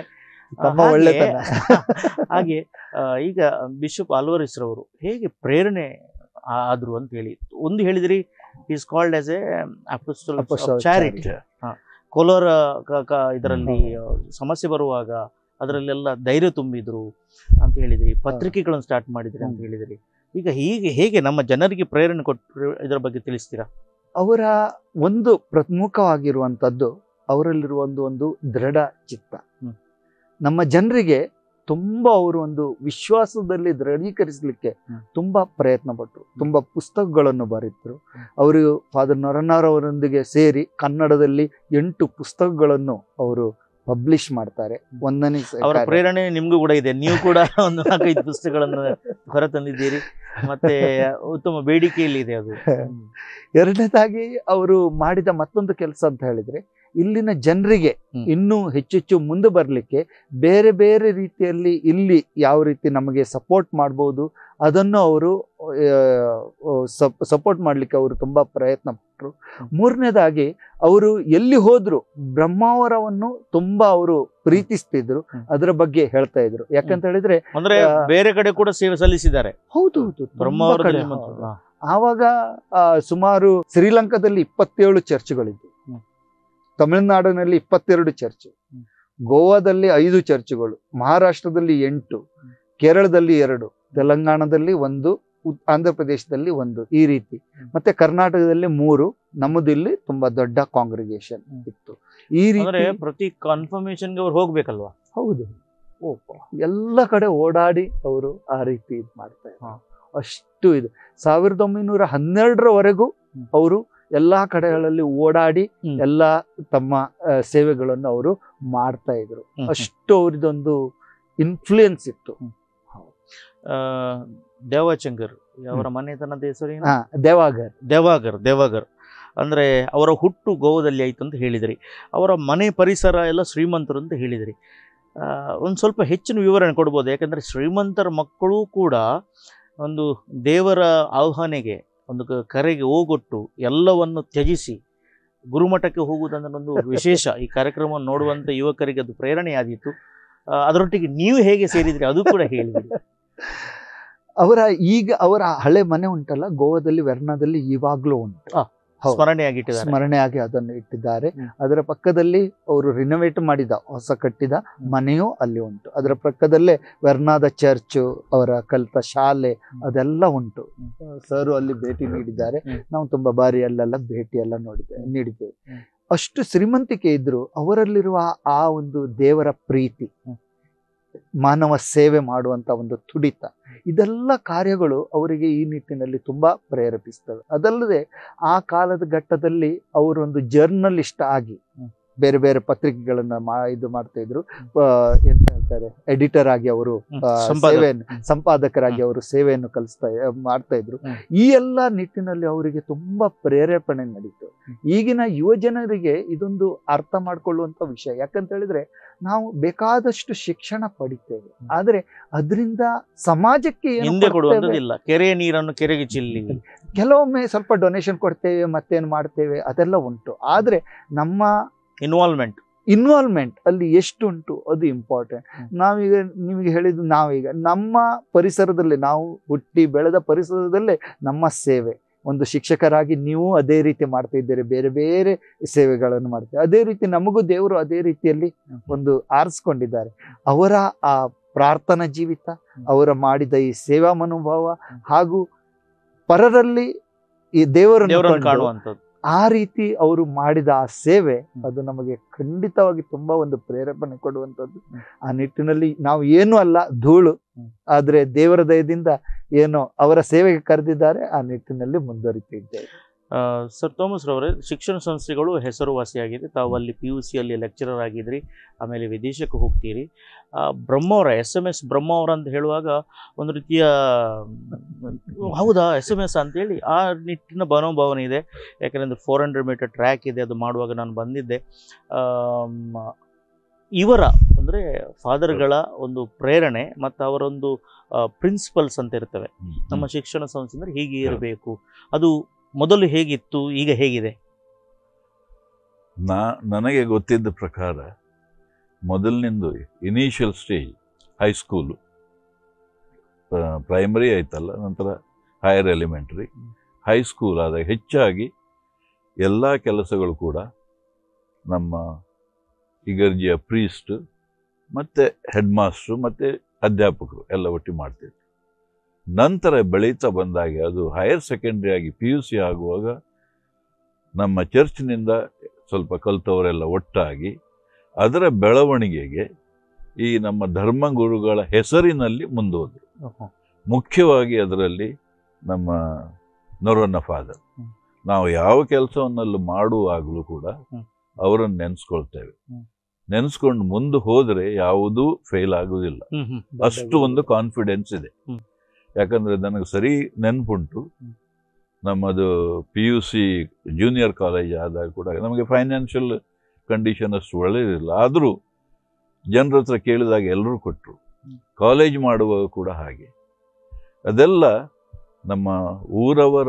ಹಾಗೆ ಈಗ ಬಿಷಪ್ ಆಲ್ವರಿಸ್ ರವರು ಹೇಗೆ ಪ್ರೇರಣೆ ಆದ್ರು ಅಂತ ಹೇಳಿ ಒಂದು ಹೇಳಿದ್ರಿ. Is called as a apostle of charity. Kolar ಇದರಲ್ಲಿ ಸಮಸ್ಯೆ ಬರುವಾಗ ಅದರಲ್ಲೆಲ್ಲ ಧೈರ್ಯ ತುಂಬಿದ್ರು ಅಂತ ಹೇಳಿದ್ರಿ, ಪತ್ರಿಕೆಗಳನ್ನು ಸ್ಟಾರ್ಟ್ ಮಾಡಿದ್ರಿ ಅಂತ ಹೇಳಿದ್ರಿ. ಈಗ ಹೀಗೆ ಹೇಗೆ ನಮ್ಮ ಜನರಿಗೆ ಪ್ರೇರಣೆ ಕೊಟ್ಟರು, ಇದರ ಬಗ್ಗೆ ತಿಳಿಸ್ತೀರಾ? ಅವರ ಒಂದು ಪ್ರಮುಖವಾಗಿರುವಂಥದ್ದು ಅವರಲ್ಲಿರುವ ಒಂದು ಒಂದು ದೃಢ ಚಿತ್ತ. ನಮ್ಮ ಜನರಿಗೆ ತುಂಬಾ ಅವರು ಒಂದು ವಿಶ್ವಾಸದಲ್ಲಿ ದೃಢೀಕರಿಸಲಿಕ್ಕೆ ತುಂಬಾ ಪ್ರಯತ್ನ ಪಟ್ಟರು. ತುಂಬಾ ಪುಸ್ತಕಗಳನ್ನು ಬರೆದ್ರು ಅವರು. ಫಾದರ್ ನೊರನ್ನರ್ ಅವರೊಂದಿಗೆ ಸೇರಿ ಕನ್ನಡದಲ್ಲಿ ಎಂಟು ಪುಸ್ತಕಗಳನ್ನು ಅವರು ಪಬ್ಲಿಷ್ ಮಾಡ್ತಾರೆ. ಒಂದನೇ ಅವರ ಪ್ರೇರಣೆ ನಿಮ್ಗೂ ಕೂಡ ಇದೆ. ನೀವು ಕೂಡ ಒಂದು ನಾಲ್ಕೈದು ಪುಸ್ತಕಗಳನ್ನು ಹೊರತಂದಿದ್ದೀರಿ, ಮತ್ತೆ ಉತ್ತಮ ಬೇಡಿಕೆಯಲ್ಲಿ ಇದೆ ಅದು. ಎರಡನೇದಾಗಿ ಅವರು ಮಾಡಿದ ಮತ್ತೊಂದು ಕೆಲಸ ಅಂತ ಹೇಳಿದ್ರೆ, ಇಲ್ಲಿನ ಜನರಿಗೆ ಇನ್ನೂ ಹೆಚ್ಚೆಚ್ಚು ಮುಂದೆ ಬರಲಿಕ್ಕೆ ಬೇರೆ ಬೇರೆ ರೀತಿಯಲ್ಲಿ ಇಲ್ಲಿ ಯಾವ ರೀತಿ ನಮಗೆ ಸಪೋರ್ಟ್ ಮಾಡ್ಬೋದು ಅದನ್ನು ಅವರು ಸಪೋರ್ಟ್ ಮಾಡ್ಲಿಕ್ಕೆ ಅವರು ತುಂಬಾ ಪ್ರಯತ್ನ ಪಟ್ಟರು. ಮೂರನೇದಾಗಿ ಅವರು ಎಲ್ಲಿ ಹೋದ್ರು ಬ್ರಹ್ಮಾವರವನ್ನು ತುಂಬಾ ಅವರು ಪ್ರೀತಿಸ್ತಿದ್ರು, ಅದರ ಬಗ್ಗೆ ಹೇಳ್ತಾ ಇದ್ರು. ಯಾಕಂತ ಹೇಳಿದ್ರೆ ಅಂದ್ರೆ ಬೇರೆ ಕಡೆ ಕೂಡ ಸೇವೆ ಸಲ್ಲಿಸಿದ್ದಾರೆ. ಹೌದು ಹೌದು ಬ್ರಹ್ಮಾವರ. ಆವಾಗ ಸುಮಾರು ಶ್ರೀಲಂಕಾದಲ್ಲಿ ಇಪ್ಪತ್ತೇಳು ಚರ್ಚ್ಗಳಿದ್ವು, ತಮಿಳುನಾಡಿನಲ್ಲಿ ಇಪ್ಪತ್ತೆರಡು ಚರ್ಚ್, ಗೋವಾದಲ್ಲಿ ಐದು ಚರ್ಚ್ಗಳು, ಮಹಾರಾಷ್ಟ್ರದಲ್ಲಿ ಎಂಟು, ಕೇರಳದಲ್ಲಿ ಎರಡು, ತೆಲಂಗಾಣದಲ್ಲಿ ಒಂದು, ಆಂಧ್ರ ಪ್ರದೇಶದಲ್ಲಿ ಒಂದು, ಈ ರೀತಿ. ಮತ್ತೆ ಕರ್ನಾಟಕದಲ್ಲಿ ಮೂರು, ನಮ್ಮದಿಲ್ಲಿ ತುಂಬಾ ದೊಡ್ಡ ಕಾಂಗ್ರಿಗೇಷನ್ ಇತ್ತು. ಈ ರೀತಿ ಪ್ರತಿ ಕನ್ಫರ್ಮೇಶನ್ಗೆ ಅವ್ರು ಹೋಗ್ಬೇಕಲ್ವಾ? ಹೌದು, ಎಲ್ಲ ಕಡೆ ಓಡಾಡಿ ಅವರು ಆ ರೀತಿ ಇದು ಮಾಡ್ತಾ ಇದ್ರು. ಅಷ್ಟು ಇದು ಸಾವಿರದ ಒಂಬೈನೂರ ಹನ್ನೆರಡರವರೆಗೂ ಅವರು ಎಲ್ಲಾ ಕಡೆಗಳಲ್ಲಿ ಓಡಾಡಿ ಎಲ್ಲಾ ತಮ್ಮ ಸೇವೆಗಳನ್ನು ಅವರು ಮಾಡ್ತಾ ಇದ್ರು. ಅಷ್ಟು ಅವರಿದೊಂದು ಇನ್ಫ್ಲೂಯೆನ್ಸ್ ಇತ್ತು. ದೇವಾಚಂಗರ್ ಅವರ ಮನೆತನದ ಹೆಸರು ದೇವಾಗರ್. ದೇವಾಗರ್ ದೇವಾಗರ್ ಅಂದ್ರೆ ಅವರ ಹುಟ್ಟು ಗೋವಾದಲ್ಲಿ ಆಯ್ತು ಅಂತ ಹೇಳಿದ್ರಿ. ಅವರ ಮನೆ ಪರಿಸರ ಎಲ್ಲ ಶ್ರೀಮಂತರು ಅಂತ ಹೇಳಿದ್ರಿ. ಒಂದು ಸ್ವಲ್ಪ ಹೆಚ್ಚಿನ ವಿವರಣೆ ಕೊಡ್ಬೋದು? ಯಾಕಂದ್ರೆ ಶ್ರೀಮಂತರ ಮಕ್ಕಳು ಕೂಡ ಒಂದು ದೇವರ ಆಹ್ವಾನೆಗೆ, ಒಂದು ಕರೆಗೆ ಹೋಗೊಟ್ಟು ಎಲ್ಲವನ್ನು ತ್ಯಜಿಸಿ ಗುರುಮಠಕ್ಕೆ ಹೋಗುವುದಂದ್ರೆ ಒಂದು ವಿಶೇಷ. ಈ ಕಾರ್ಯಕ್ರಮವನ್ನು ನೋಡುವಂಥ ಯುವಕರಿಗೆ ಅದು ಪ್ರೇರಣೆಯಾದೀತು. ಅದರೊಟ್ಟಿಗೆ ನೀವು ಹೇಗೆ ಸೇರಿದ್ರಿ ಅದು ಕೂಡ ಹೇಳಿದ್ರಿ. ಅವರ ಈಗ ಅವರ ಹಳೆ ಮನೆ ಉಂಟಲ್ಲ ಗೋವಾದಲ್ಲಿ, ವೆರ್ನಾದಲ್ಲಿ ಇವಾಗ್ಲೂ ಉಂಟು, ಸ್ಮರಣೆಯಾಗಿಟ್ಟಿದ್ದಾರೆ. ಸ್ಮರಣೆಯಾಗಿ ಅದನ್ನು ಇಟ್ಟಿದ್ದಾರೆ. ಅದರ ಪಕ್ಕದಲ್ಲಿ ಅವರು ರಿನೋವೇಟ್ ಮಾಡಿದ ಹೊಸ ಕಟ್ಟಿದ ಮನೆಯೂ ಅಲ್ಲಿ ಉಂಟು. ಅದರ ಪಕ್ಕದಲ್ಲೇ ವೆರ್ನಾದ ಚರ್ಚ್, ಅವರ ಕಲಿತ ಶಾಲೆ ಅದೆಲ್ಲ ಉಂಟು. ಸರ್ ಅಲ್ಲಿ ಭೇಟಿ ನೀಡಿದ್ದಾರೆ. ನಾವು ತುಂಬಾ ಬಾರಿ ಅಲ್ಲೆಲ್ಲ ಭೇಟಿ ಎಲ್ಲ ನೋಡಿದ್ದೇವೆ ನೀಡಿದ್ದೇವೆ. ಅಷ್ಟು ಶ್ರೀಮಂತಿಕೆ ಇದ್ರು ಅವರಲ್ಲಿರುವ ಆ ಒಂದು ದೇವರ ಪ್ರೀತಿ, ಮಾನವ ಸೇವೆ ಮಾಡುವಂತ ಒಂದು ತುಡಿತ, ಇದೆಲ್ಲ ಕಾರ್ಯಗಳು ಅವರಿಗೆ ಈ ನಿಟ್ಟಿನಲ್ಲಿ ತುಂಬಾ ಪ್ರೇರೇಪಿಸ್ತವೆ. ಅದಲ್ಲದೆ ಆ ಕಾಲದ ಘಟ್ಟದಲ್ಲಿ ಅವರೊಂದು ಜರ್ನಲಿಸ್ಟ್ ಆಗಿ ಬೇರೆ ಬೇರೆ ಪತ್ರಿಕೆಗಳನ್ನ ಮಾ ಇದು ಮಾಡ್ತಾ ಇದ್ರು. ಎಂತ ಹೇಳ್ತಾರೆ, ಎಡಿಟರ್ ಆಗಿ ಅವರು ಸೇವೆಯನ್ನು, ಸಂಪಾದಕರಾಗಿ ಅವರು ಸೇವೆಯನ್ನು ಕಲಿಸ್ತಾ ಮಾಡ್ತಾ ಇದ್ರು. ಈ ಎಲ್ಲ ನಿಟ್ಟಿನಲ್ಲಿ ಅವರಿಗೆ ತುಂಬಾ ಪ್ರೇರೇಪಣೆ ನಡೀತು. ಈಗಿನ ಯುವ ಜನರಿಗೆ ಇದೊಂದು ಅರ್ಥ ಮಾಡ್ಕೊಳ್ಳುವಂತ ವಿಷಯ. ಯಾಕಂತ ಹೇಳಿದ್ರೆ ನಾವು ಬೇಕಾದಷ್ಟು ಶಿಕ್ಷಣ ಪಡಿತೇವೆ, ಆದ್ರೆ ಅದರಿಂದ ಸಮಾಜಕ್ಕೆ ಹಿಂದೆ ಕೊಡುವಂತದಿಲ್ಲ. ಕೆರೆಯ ನೀರನ್ನು ಕೆರೆಗೆ ಚಿಲ್ಲಿ, ಕೆಲವೊಮ್ಮೆ ಸ್ವಲ್ಪ ಡೊನೇಷನ್ ಕೊಡ್ತೇವೆ, ಮತ್ತೇನು ಮಾಡ್ತೇವೆ, ಅದೆಲ್ಲ ಉಂಟು. ಆದ್ರೆ ನಮ್ಮ ಇನ್ವಾಲ್ವ್ಮೆಂಟ್ ಇನ್ವಾಲ್ವ್ಮೆಂಟ್ ಅಲ್ಲಿ ಎಷ್ಟುಂಟು ಅದು ಇಂಪಾರ್ಟೆಂಟ್. ನಾವೀಗ ನಿಮಗೆ ಹೇಳಿದ್ದು, ನಾವೀಗ ನಮ್ಮ ಪರಿಸರದಲ್ಲಿ, ನಾವು ಹುಟ್ಟಿ ಬೆಳೆದ ಪರಿಸರದಲ್ಲೇ ನಮ್ಮ ಸೇವೆ, ಒಂದು ಶಿಕ್ಷಕರಾಗಿ ನೀವು ಅದೇ ರೀತಿ ಮಾಡ್ತಾ ಇದ್ದೀರಿ, ಬೇರೆ ಬೇರೆ ಸೇವೆಗಳನ್ನು ಮಾಡ್ತೀವಿ. ಅದೇ ರೀತಿ ನಮಗೂ ದೇವರು ಅದೇ ರೀತಿಯಲ್ಲಿ ಒಂದು ಆರಿಸ್ಕೊಂಡಿದ್ದಾರೆ. ಅವರ ಆ ಪ್ರಾರ್ಥನಾ ಜೀವಿತ, ಅವರ ಮಾಡಿದ ಈ ಸೇವಾ ಮನೋಭಾವ ಹಾಗೂ ಪರರಲ್ಲಿ ಈ ದೇವರನ್ನು ದೇವರನ್ನು ಕಂಡು ಕಾಣುವಂಥದ್ದು. ಆ ರೀತಿ ಅವರು ಮಾಡಿದ ಆ ಸೇವೆ ಅದು ನಮಗೆ ಖಂಡಿತವಾಗಿ ತುಂಬಾ ಒಂದು ಪ್ರೇರೇಪಣೆ ಕೊಡುವಂಥದ್ದು. ಆ ನಿಟ್ಟಿನಲ್ಲಿ ನಾವು ಏನೂ ಅಲ್ಲ, ಧೂಳು, ಆದ್ರೆ ದೇವರ ದಯದಿಂದ ಏನೋ ಅವರ ಸೇವೆಗೆ ಕರೆದಿದ್ದಾರೆ, ಆ ನಿಟ್ಟಿನಲ್ಲಿ ಮುಂದುವರಿತಿದ್ದೇವೆ. ಸರ್ ಥೋಮಸ್ ರವರೇ, ಶಿಕ್ಷಣ ಸಂಸ್ಥೆಗಳು ಹೆಸರುವಾಸಿಯಾಗಿದೆ. ತಾವು ಅಲ್ಲಿ ಪಿ ಯು ಸಿಯಲ್ಲಿ ಲೆಕ್ಚರರ್ ಆಗಿದ್ರಿ, ಆಮೇಲೆ ವಿದೇಶಕ್ಕೆ ಹೋಗ್ತೀರಿ. Brahmavar, S M S Brahmavar ಅಂತ ಹೇಳುವಾಗ ಒಂದು ರೀತಿಯ ಹೌದಾ ಎಸ್ ಎಮ್ ಎಸ್ ಅಂತೇಳಿ ಆ ನಿಟ್ಟಿನ ಮನೋಭಾವನೆ ಇದೆ. ಯಾಕಂದರೆ ಫೋರ್ ಹಂಡ್ರೆಡ್ ಮೀಟರ್ ಟ್ರ್ಯಾಕ್ ಇದೆ, ಅದು ಮಾಡುವಾಗ ನಾನು ಬಂದಿದ್ದೆ. ಇವರ ಅಂದರೆ ಫಾದರ್ಗಳ ಒಂದು ಪ್ರೇರಣೆ ಮತ್ತು ಅವರೊಂದು ಪ್ರಿನ್ಸಿಪಲ್ಸ್ ಅಂತ ಇರ್ತವೆ ನಮ್ಮ ಶಿಕ್ಷಣ ಸಂಸ್ಥೆ ಅಂದರೆ ಹೀಗೆ ಇರಬೇಕು. ಅದು ಮೊದಲು ಹೇಗಿತ್ತು, ಈಗ ಹೇಗಿದೆ? ನಾ ನನಗೆ ಗೊತ್ತಿದ್ದ ಪ್ರಕಾರ ಮೊದಲಿನಿಂದ ಇನಿಷಿಯಲ್ ಸ್ಟೇಜ್ ಹೈಸ್ಕೂಲು, ಪ್ರೈಮರಿ ಆಯ್ತಲ್ಲ, ನಂತರ ಹೈಯರ್ ಎಲಿಮೆಂಟ್ರಿ, ಹೈಸ್ಕೂಲ್ ಆದಾಗ ಹೆಚ್ಚಾಗಿ ಎಲ್ಲ ಕೆಲಸಗಳು ಕೂಡ ನಮ್ಮ ಇಗರ್ಜಿಯ ಪ್ರೀಸ್ಟ್ ಮತ್ತು ಹೆಡ್ ಮಾಸ್ಟ್ರು ಮತ್ತು ಅಧ್ಯಾಪಕರು ಎಲ್ಲ ಒಟ್ಟಿಗೆ ಮಾಡ್ತಿದ್ರು. ನಂತರ ಬೆಳೀತಾ ಬಂದಾಗೆ ಅದು ಹೈಯರ್ ಸೆಕೆಂಡ್ರಿ ಆಗಿ ಪಿ ಯು ಸಿ ಆಗುವಾಗ ನಮ್ಮ ಚರ್ಚ್ನಿಂದ ಸ್ವಲ್ಪ ಕಲಿತವರೆಲ್ಲ ಒಟ್ಟಾಗಿ ಅದರ ಬೆಳವಣಿಗೆಗೆ ಈ ನಮ್ಮ ಧರ್ಮಗುರುಗಳ ಹೆಸರಿನಲ್ಲಿ ಮುಂದೋದ್ರು. ಮುಖ್ಯವಾಗಿ ಅದರಲ್ಲಿ ನಮ್ಮ ನೊರೊನ್ನ ಫಾದರ್. ನಾವು ಯಾವ ಕೆಲಸವನ್ನೆಲ್ಲ ಮಾಡುವಾಗಲೂ ಕೂಡ ಅವರನ್ನು ನೆನೆಸ್ಕೊಳ್ತೇವೆ. ನೆನೆಸ್ಕೊಂಡು ಮುಂದೆ ಹೋದರೆ ಯಾವುದೂ ಫೇಲ್ ಆಗುವುದಿಲ್ಲ, ಅಷ್ಟು ಒಂದು ಕಾನ್ಫಿಡೆನ್ಸ್ ಇದೆ. ಯಾಕಂದರೆ ನನಗೆ ಸರಿ ನೆನಪುಂಟು, ನಮ್ಮದು P U C junior college ಆದಾಗ ಕೂಡ ನಮಗೆ ಫೈನಾನ್ಷಿಯಲ್ ಕಂಡೀಷನ್ ಅಷ್ಟು ಒಳ್ಳೆಯದಿಲ್ಲ, ಆದರೂ ಜನರ ಹತ್ರ ಕೇಳಿದಾಗ ಎಲ್ಲರೂ ಕೊಟ್ಟರು. ಕಾಲೇಜ್ ಮಾಡುವಾಗ ಕೂಡ ಹಾಗೆ. ಅದೆಲ್ಲ ನಮ್ಮ ಊರವರ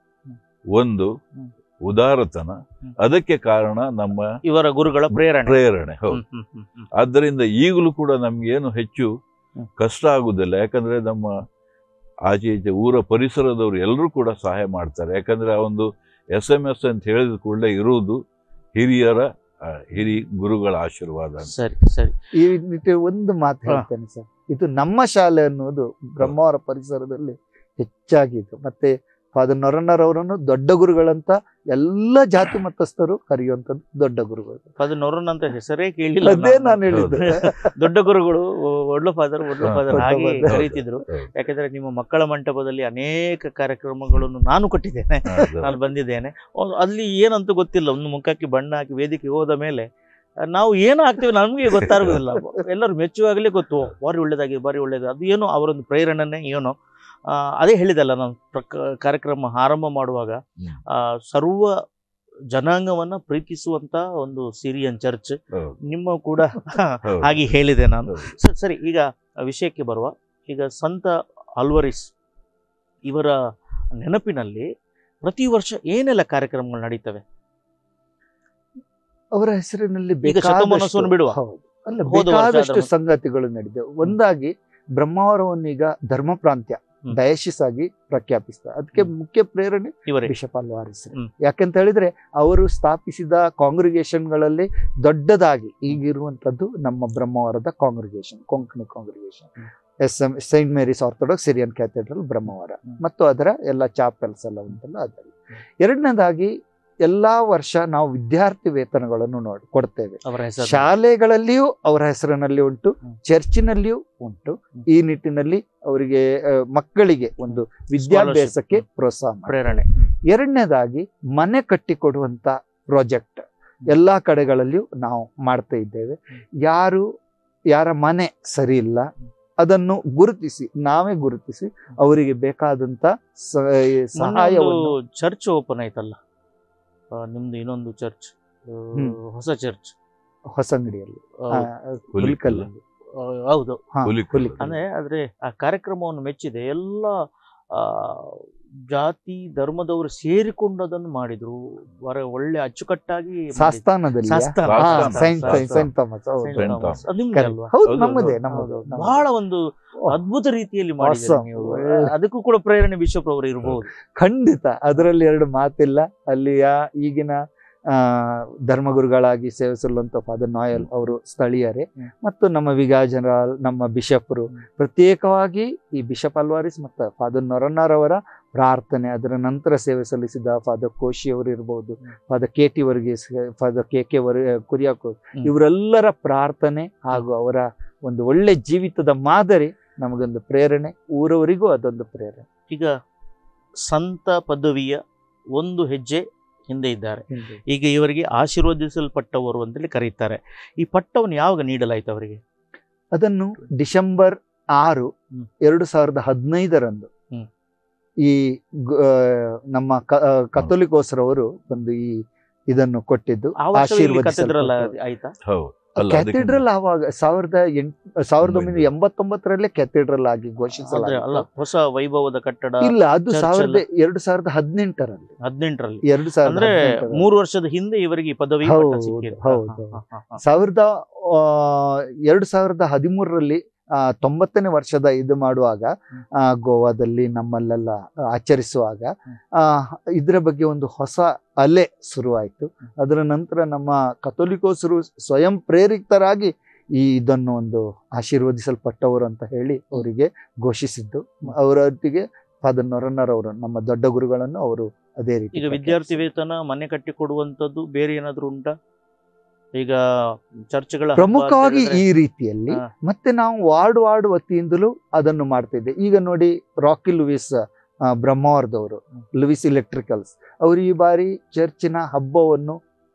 ಒಂದು ಉದಾರತನ, ಅದಕ್ಕೆ ಕಾರಣ ನಮ್ಮ ಇವರ ಗುರುಗಳ ಪ್ರೇರಣೆ ಪ್ರೇರಣೆ ಹೌದು. ಆದ್ದರಿಂದ ಈಗಲೂ ಕೂಡ ನಮ್ಗೇನು ಹೆಚ್ಚು ಕಷ್ಟ ಆಗುವುದಿಲ್ಲ, ಯಾಕಂದರೆ ನಮ್ಮ ಆಚೆ ಈಚೆ ಊರ ಪರಿಸರದವರು ಎಲ್ಲರೂ ಕೂಡ ಸಹಾಯ ಮಾಡ್ತಾರೆ. ಯಾಕಂದರೆ ಆ ಒಂದು ಎಸ್ ಎಮ್ ಎಸ್ ಅಂತ ಹೇಳಿದ ಕೂಡಲೇ ಇರುವುದು ಹಿರಿಯರ ಹಿರಿ ಗುರುಗಳ ಆಶೀರ್ವಾದ. ಸರಿ ಸರಿ ಈ ನಿಟ್ಟಿನಲ್ಲಿ ಒಂದು ಮಾತು ಹೇಳ್ತೇನೆ ಸರ್, ಇದು ನಮ್ಮ ಶಾಲೆ ಅನ್ನೋದು ಬ್ರಹ್ಮಾವರ ಪರಿಸರದಲ್ಲಿ ಹೆಚ್ಚಾಗಿತ್ತು. ಮತ್ತೆ ಫಾದರ್ ನೊರನ್ನರವರನ್ನು ದೊಡ್ಡ ಗುರುಗಳಂತ ಎಲ್ಲ ಜಾತಿ ಮತಸ್ಥರು ಕರೆಯುವಂಥದ್ದು ದೊಡ್ಡ ಗುರುಗಳು. ಫಾದರ್ ನೊರನ್ನ ಅಂತ ಹೆಸರೇ ಕೇಳಿಲ್ಲ, ಅದೇ ನಾನು ಹೇಳಿದ್ದೆ. ದೊಡ್ಡ ಗುರುಗಳು ಒಡ್ಲು ಫಾದರ್ ಒಡ್ಲು ಫಾದರ್ ಹಾಗೆ ಕರೀತಿದ್ರು. ಯಾಕಂದ್ರೆ ನಿಮ್ಮ ಮಕ್ಕಳ ಮಂಟಪದಲ್ಲಿ ಅನೇಕ ಕಾರ್ಯಕ್ರಮಗಳನ್ನು ನಾನು ಕೊಟ್ಟಿದ್ದೇನೆ, ನಾನು ಬಂದಿದ್ದೇನೆ. ಅಲ್ಲಿ ಏನಂತ ಗೊತ್ತಿಲ್ಲ, ಒಂದು ಮುಖಕ್ಕೆ ಬಣ್ಣ ಹಾಕಿ ವೇದಿಕೆ ಹೋದ ಮೇಲೆ ನಾವು ಏನು ಆಗ್ತೀವಿ ನಮಗೆ ಗೊತ್ತಾಗುದಿಲ್ಲ. ಎಲ್ಲರೂ ಮೆಚ್ಚುವಾಗಲೇ ಗೊತ್ತು, ಬಾರಿ ಒಳ್ಳೇದಾಗಿ ಬಾರಿ ಒಳ್ಳೇದು. ಅದು ಏನೋ ಅವರೊಂದು ಪ್ರೇರಣೆನೇ ಏನೋ. ಅದೇ ಹೇಳಿದಲ್ಲ ನಾನು ಕಾರ್ಯಕ್ರಮ ಆರಂಭ ಮಾಡುವಾಗ, ಸರ್ವ ಜನಾಂಗವನ್ನ ಪ್ರೀತಿಸುವಂತ ಒಂದು ಸಿರಿಯನ್ ಚರ್ಚ್ ನಿಮ್ಮ ಕೂಡ ಹಾಗೆ ಹೇಳಿದೆ ನಾನು. ಸರಿ, ಈಗ ವಿಷಯಕ್ಕೆ ಬರುವ. ಈಗ ಸಂತ ಅಲ್ವರಿಸ್ ಇವರ ನೆನಪಿನಲ್ಲಿ ಪ್ರತಿ ವರ್ಷ ಏನೆಲ್ಲ ಕಾರ್ಯಕ್ರಮಗಳು ನಡೀತವೆ? ಅವರ ಹೆಸರಿನಲ್ಲಿ ಬಿಡುವ ಬೇಕಾದಷ್ಟು ಸಂಗತಿಗಳು ನಡೆದವು. ಒಂದಾಗಿ ಬ್ರಹ್ಮಾವರವನ್ನೀಗ ಧರ್ಮ ಪ್ರಾಂತ್ಯ ಡಯಸಿಸ್ ಆಗಿ ಪ್ರಖ್ಯಾಪಿಸ್ತಾರೆ. ಅದಕ್ಕೆ ಮುಖ್ಯ ಪ್ರೇರಣೆ ಬಿಷಪ್ ಅಲ್ವಾರಿಸ್. ಯಾಕೆಂತ ಹೇಳಿದ್ರೆ ಅವರು ಸ್ಥಾಪಿಸಿದ ಕಾಂಗ್ರಿಗೇಷನ್ಗಳಲ್ಲಿ ದೊಡ್ಡದಾಗಿ ಈಗಿರುವಂತದ್ದು ನಮ್ಮ ಬ್ರಹ್ಮಾವರದ congregation, Konkani congregation, S M saint Mary's Orthodox Syrian cathedral Brahmavar ಮತ್ತು ಅದರ ಎಲ್ಲ ಚಾಪೆಲ್ಸ್ ಎಲ್ಲ ಉಂಟಲ್ಲ ಅದರಲ್ಲಿ. ಎರಡನೇದಾಗಿ ಎಲ್ಲಾ ವರ್ಷ ನಾವು ವಿದ್ಯಾರ್ಥಿ ವೇತನಗಳನ್ನು ನೋಡಿ ಕೊಡ್ತೇವೆ. ಶಾಲೆಗಳಲ್ಲಿಯೂ ಅವರ ಹೆಸರಿನಲ್ಲಿ ಉಂಟು, ಚರ್ಚಿನಲ್ಲಿಯೂ ಉಂಟು. ಈ ನಿಟ್ಟಿನಲ್ಲಿ ಅವರಿಗೆ ಮಕ್ಕಳಿಗೆ ಒಂದು ವಿದ್ಯಾಭ್ಯಾಸಕ್ಕೆ ಪ್ರೋತ್ಸಾಹ ಪ್ರೇರಣೆ. ಎರಡನೇದಾಗಿ ಮನೆ ಕಟ್ಟಿಕೊಡುವಂತ ಪ್ರಾಜೆಕ್ಟ್ ಎಲ್ಲಾ ಕಡೆಗಳಲ್ಲಿಯೂ ನಾವು ಮಾಡ್ತಾ ಇದ್ದೇವೆ. ಯಾರು ಯಾರ ಮನೆ ಸರಿ ಇಲ್ಲ ಅದನ್ನು ಗುರುತಿಸಿ, ನಾವೇ ಗುರುತಿಸಿ ಅವರಿಗೆ ಬೇಕಾದಂತ ಸಹಾಯವನ್ನು. ಚರ್ಚ್ ಓಪನ್ ಆಯ್ತಲ್ಲ ನಿಮ್ದು, ಇನ್ನೊಂದು ಚರ್ಚ್, ಹೊಸ ಚರ್ಚ್ ಹೊಸಂಗಡಿಯಲ್ಲಿ, ಹೌದು. ಅಂದ್ರೆ ಆದ್ರೆ ಆ ಕಾರ್ಯಕ್ರಮವನ್ನು ಮೆಚ್ಚಿದೆ. ಎಲ್ಲ ಜಾತಿ ಧರ್ಮದವರು ಸೇರಿಕೊಂಡು ಅದನ್ನು ಮಾಡಿದ್ರು. ಒಳ್ಳೆ ಅಚ್ಚುಕಟ್ಟಾಗಿ ಬಹಳ ಒಂದು ಅದ್ಭುತ ರೀತಿಯಲ್ಲಿ ಮಾಡಿದ್ರು ನೀವು. ಅದಕ್ಕೂ ಕೂಡ ಪ್ರೇರಣೆ ಬಿಷಪ್ ಅವರು ಇರಬಹುದು. ಖಂಡಿತ, ಅದರಲ್ಲಿ ಎರಡು ಮಾತಿಲ್ಲ. ಅಲ್ಲಿಯ ಈಗಿನ ಆ ಧರ್ಮಗುರುಗಳಾಗಿ ಸೇವಿಸಲುವಂತ ಫಾದರ್ ನಾಯಲ್ ಅವರು ಸ್ಥಳೀಯರೇ, ಮತ್ತು ನಮ್ಮ ವಿಗಾರ್ ಜನರಲ್, ನಮ್ಮ ಬಿಷಪ್ರು ಪ್ರತ್ಯೇಕವಾಗಿ ಈ ಬಿಷಪ್ ಅಲ್ವಾರಿಸ್ ಮತ್ತು ಫಾದರ್ ನೊರನ್ನರವರ ಪ್ರಾರ್ಥನೆ, ಅದರ ನಂತರ ಸೇವೆ ಸಲ್ಲಿಸಿದ ಫಾದರ್ ಕೋಶಿ ಅವರು ಇರ್ಬೋದು, father K T Varghese, father K K ವರ್ ಕುರಿಯಾಕೋಸ್, ಇವರೆಲ್ಲರ ಪ್ರಾರ್ಥನೆ ಹಾಗೂ ಅವರ ಒಂದು ಒಳ್ಳೆ ಜೀವಿತದ ಮಾದರಿ ನಮಗೊಂದು ಪ್ರೇರಣೆ, ಊರವರಿಗೂ ಅದೊಂದು ಪ್ರೇರಣೆ. ಈಗ ಸಂತ ಪದವಿಯ ಒಂದು ಹೆಜ್ಜೆ ಹಿಂದೆ ಇದ್ದಾರೆ. ಈಗ ಇವರಿಗೆ ಆಶೀರ್ವದಿಸಲ್ಪಟ್ಟವರು ಅಂತೇಳಿ ಕರೀತಾರೆ. ಈ ಪಟ್ಟವನ್ನು ಯಾವಾಗ ನೀಡಲಾಯಿತು ಅವರಿಗೆ? ಅದನ್ನು ಡಿಸೆಂಬರ್ ಆರು ಎರಡು ಸಾವಿರದ ಹದಿನೈದರಂದು ಈ ನಮ್ಮ ಕಥೋಲಿಕೋಸ್ರವರು ಬಂದು ಈ ಇದನ್ನು ಕೊಟ್ಟಿದ್ದು. ಆಶೀರ್ವಾದ ಆಯ್ತಾ? ಕ್ಯಾಥೆಡ್ರಲ್ ಆವಾಗ ಸಾವಿರದ ಎಂಟು ಸಾವಿರದ ಒಂಬೈನೂರ ಎಂಬತ್ತೊಂಬತ್ತರಲ್ಲೇ ಕ್ಯಾಥೆಡ್ರಲ್ ಆಗಿ ಘೋಷಿಸಲಾಗಿತ್ತು. ಹೊಸ ವೈಭವದ ಕಟ್ಟಡ ಇಲ್ಲ, ಅದು ಸಾವಿರದ ಎರಡು ಸಾವಿರದ ಹದಿನೆಂಟರಲ್ಲಿ ಹದಿನೆಂಟರಲ್ಲಿ ಎರಡು ಸಾವಿರದ ಮೂರು ವರ್ಷದ ಹಿಂದೆ ಇವರಿಗೆ ಪದವಿ. ಹೌದು, ಸಾವಿರದ ಎರಡು ಸಾವಿರದ ಹದಿಮೂರರಲ್ಲಿ ಆ ತೊಂಬತ್ತನೇ ವರ್ಷದ ಇದು ಮಾಡುವಾಗ ಆ ಗೋವಾದಲ್ಲಿ ನಮ್ಮಲ್ಲೆಲ್ಲ ಆಚರಿಸುವಾಗ ಆ ಇದರ ಬಗ್ಗೆ ಒಂದು ಹೊಸ ಅಲೆ ಶುರುವಾಯಿತು. ಅದರ ನಂತರ ನಮ್ಮ ಕಥೋಲಿಕೋಸರು ಸ್ವಯಂ ಪ್ರೇರಿತರಾಗಿ ಈ ಇದನ್ನು ಒಂದು ಆಶೀರ್ವದಿಸಲ್ಪಟ್ಟವರು ಅಂತ ಹೇಳಿ ಅವರಿಗೆ ಘೋಷಿಸಿದ್ದು. ಅವರೊಟ್ಟಿಗೆ ಫಾದರ್ ನೊರನ್ನರ್ ಅವರು ನಮ್ಮ ದೊಡ್ಡ ಗುರುಗಳನ್ನು ಅವರು ಅದೇ ರೀತಿ. ಈಗ ವಿದ್ಯಾರ್ಥಿ ವೇತನ ಮನೆ ಕಟ್ಟಿ ಕೊಡುವಂತದ್ದು ಬೇರೆ ಏನಾದ್ರು ಉಂಟಾ? ಈಗ ಚರ್ಚ್ಗಳ ಪ್ರಮುಖವಾಗಿ ಈ ರೀತಿಯಲ್ಲಿ ಮತ್ತೆ ನಾವು ವಾರ್ಡ್ ವಾರ್ಡ್ ವತಿಯಿಂದಲೂ ಅದನ್ನು ಮಾಡ್ತಿದ್ದೆ. ಈಗ ನೋಡಿ, ರಾಕಿ ಲೂಯಿಸ್ ಬ್ರಹ್ಮಾವರದವರು, ಲೂಯಿಸ್ ಎಲೆಕ್ಟ್ರಿಕಲ್ಸ್, ಅವರು ಈ ಬಾರಿ ಚರ್ಚಿನ ಹಬ್ಬವನ್ನು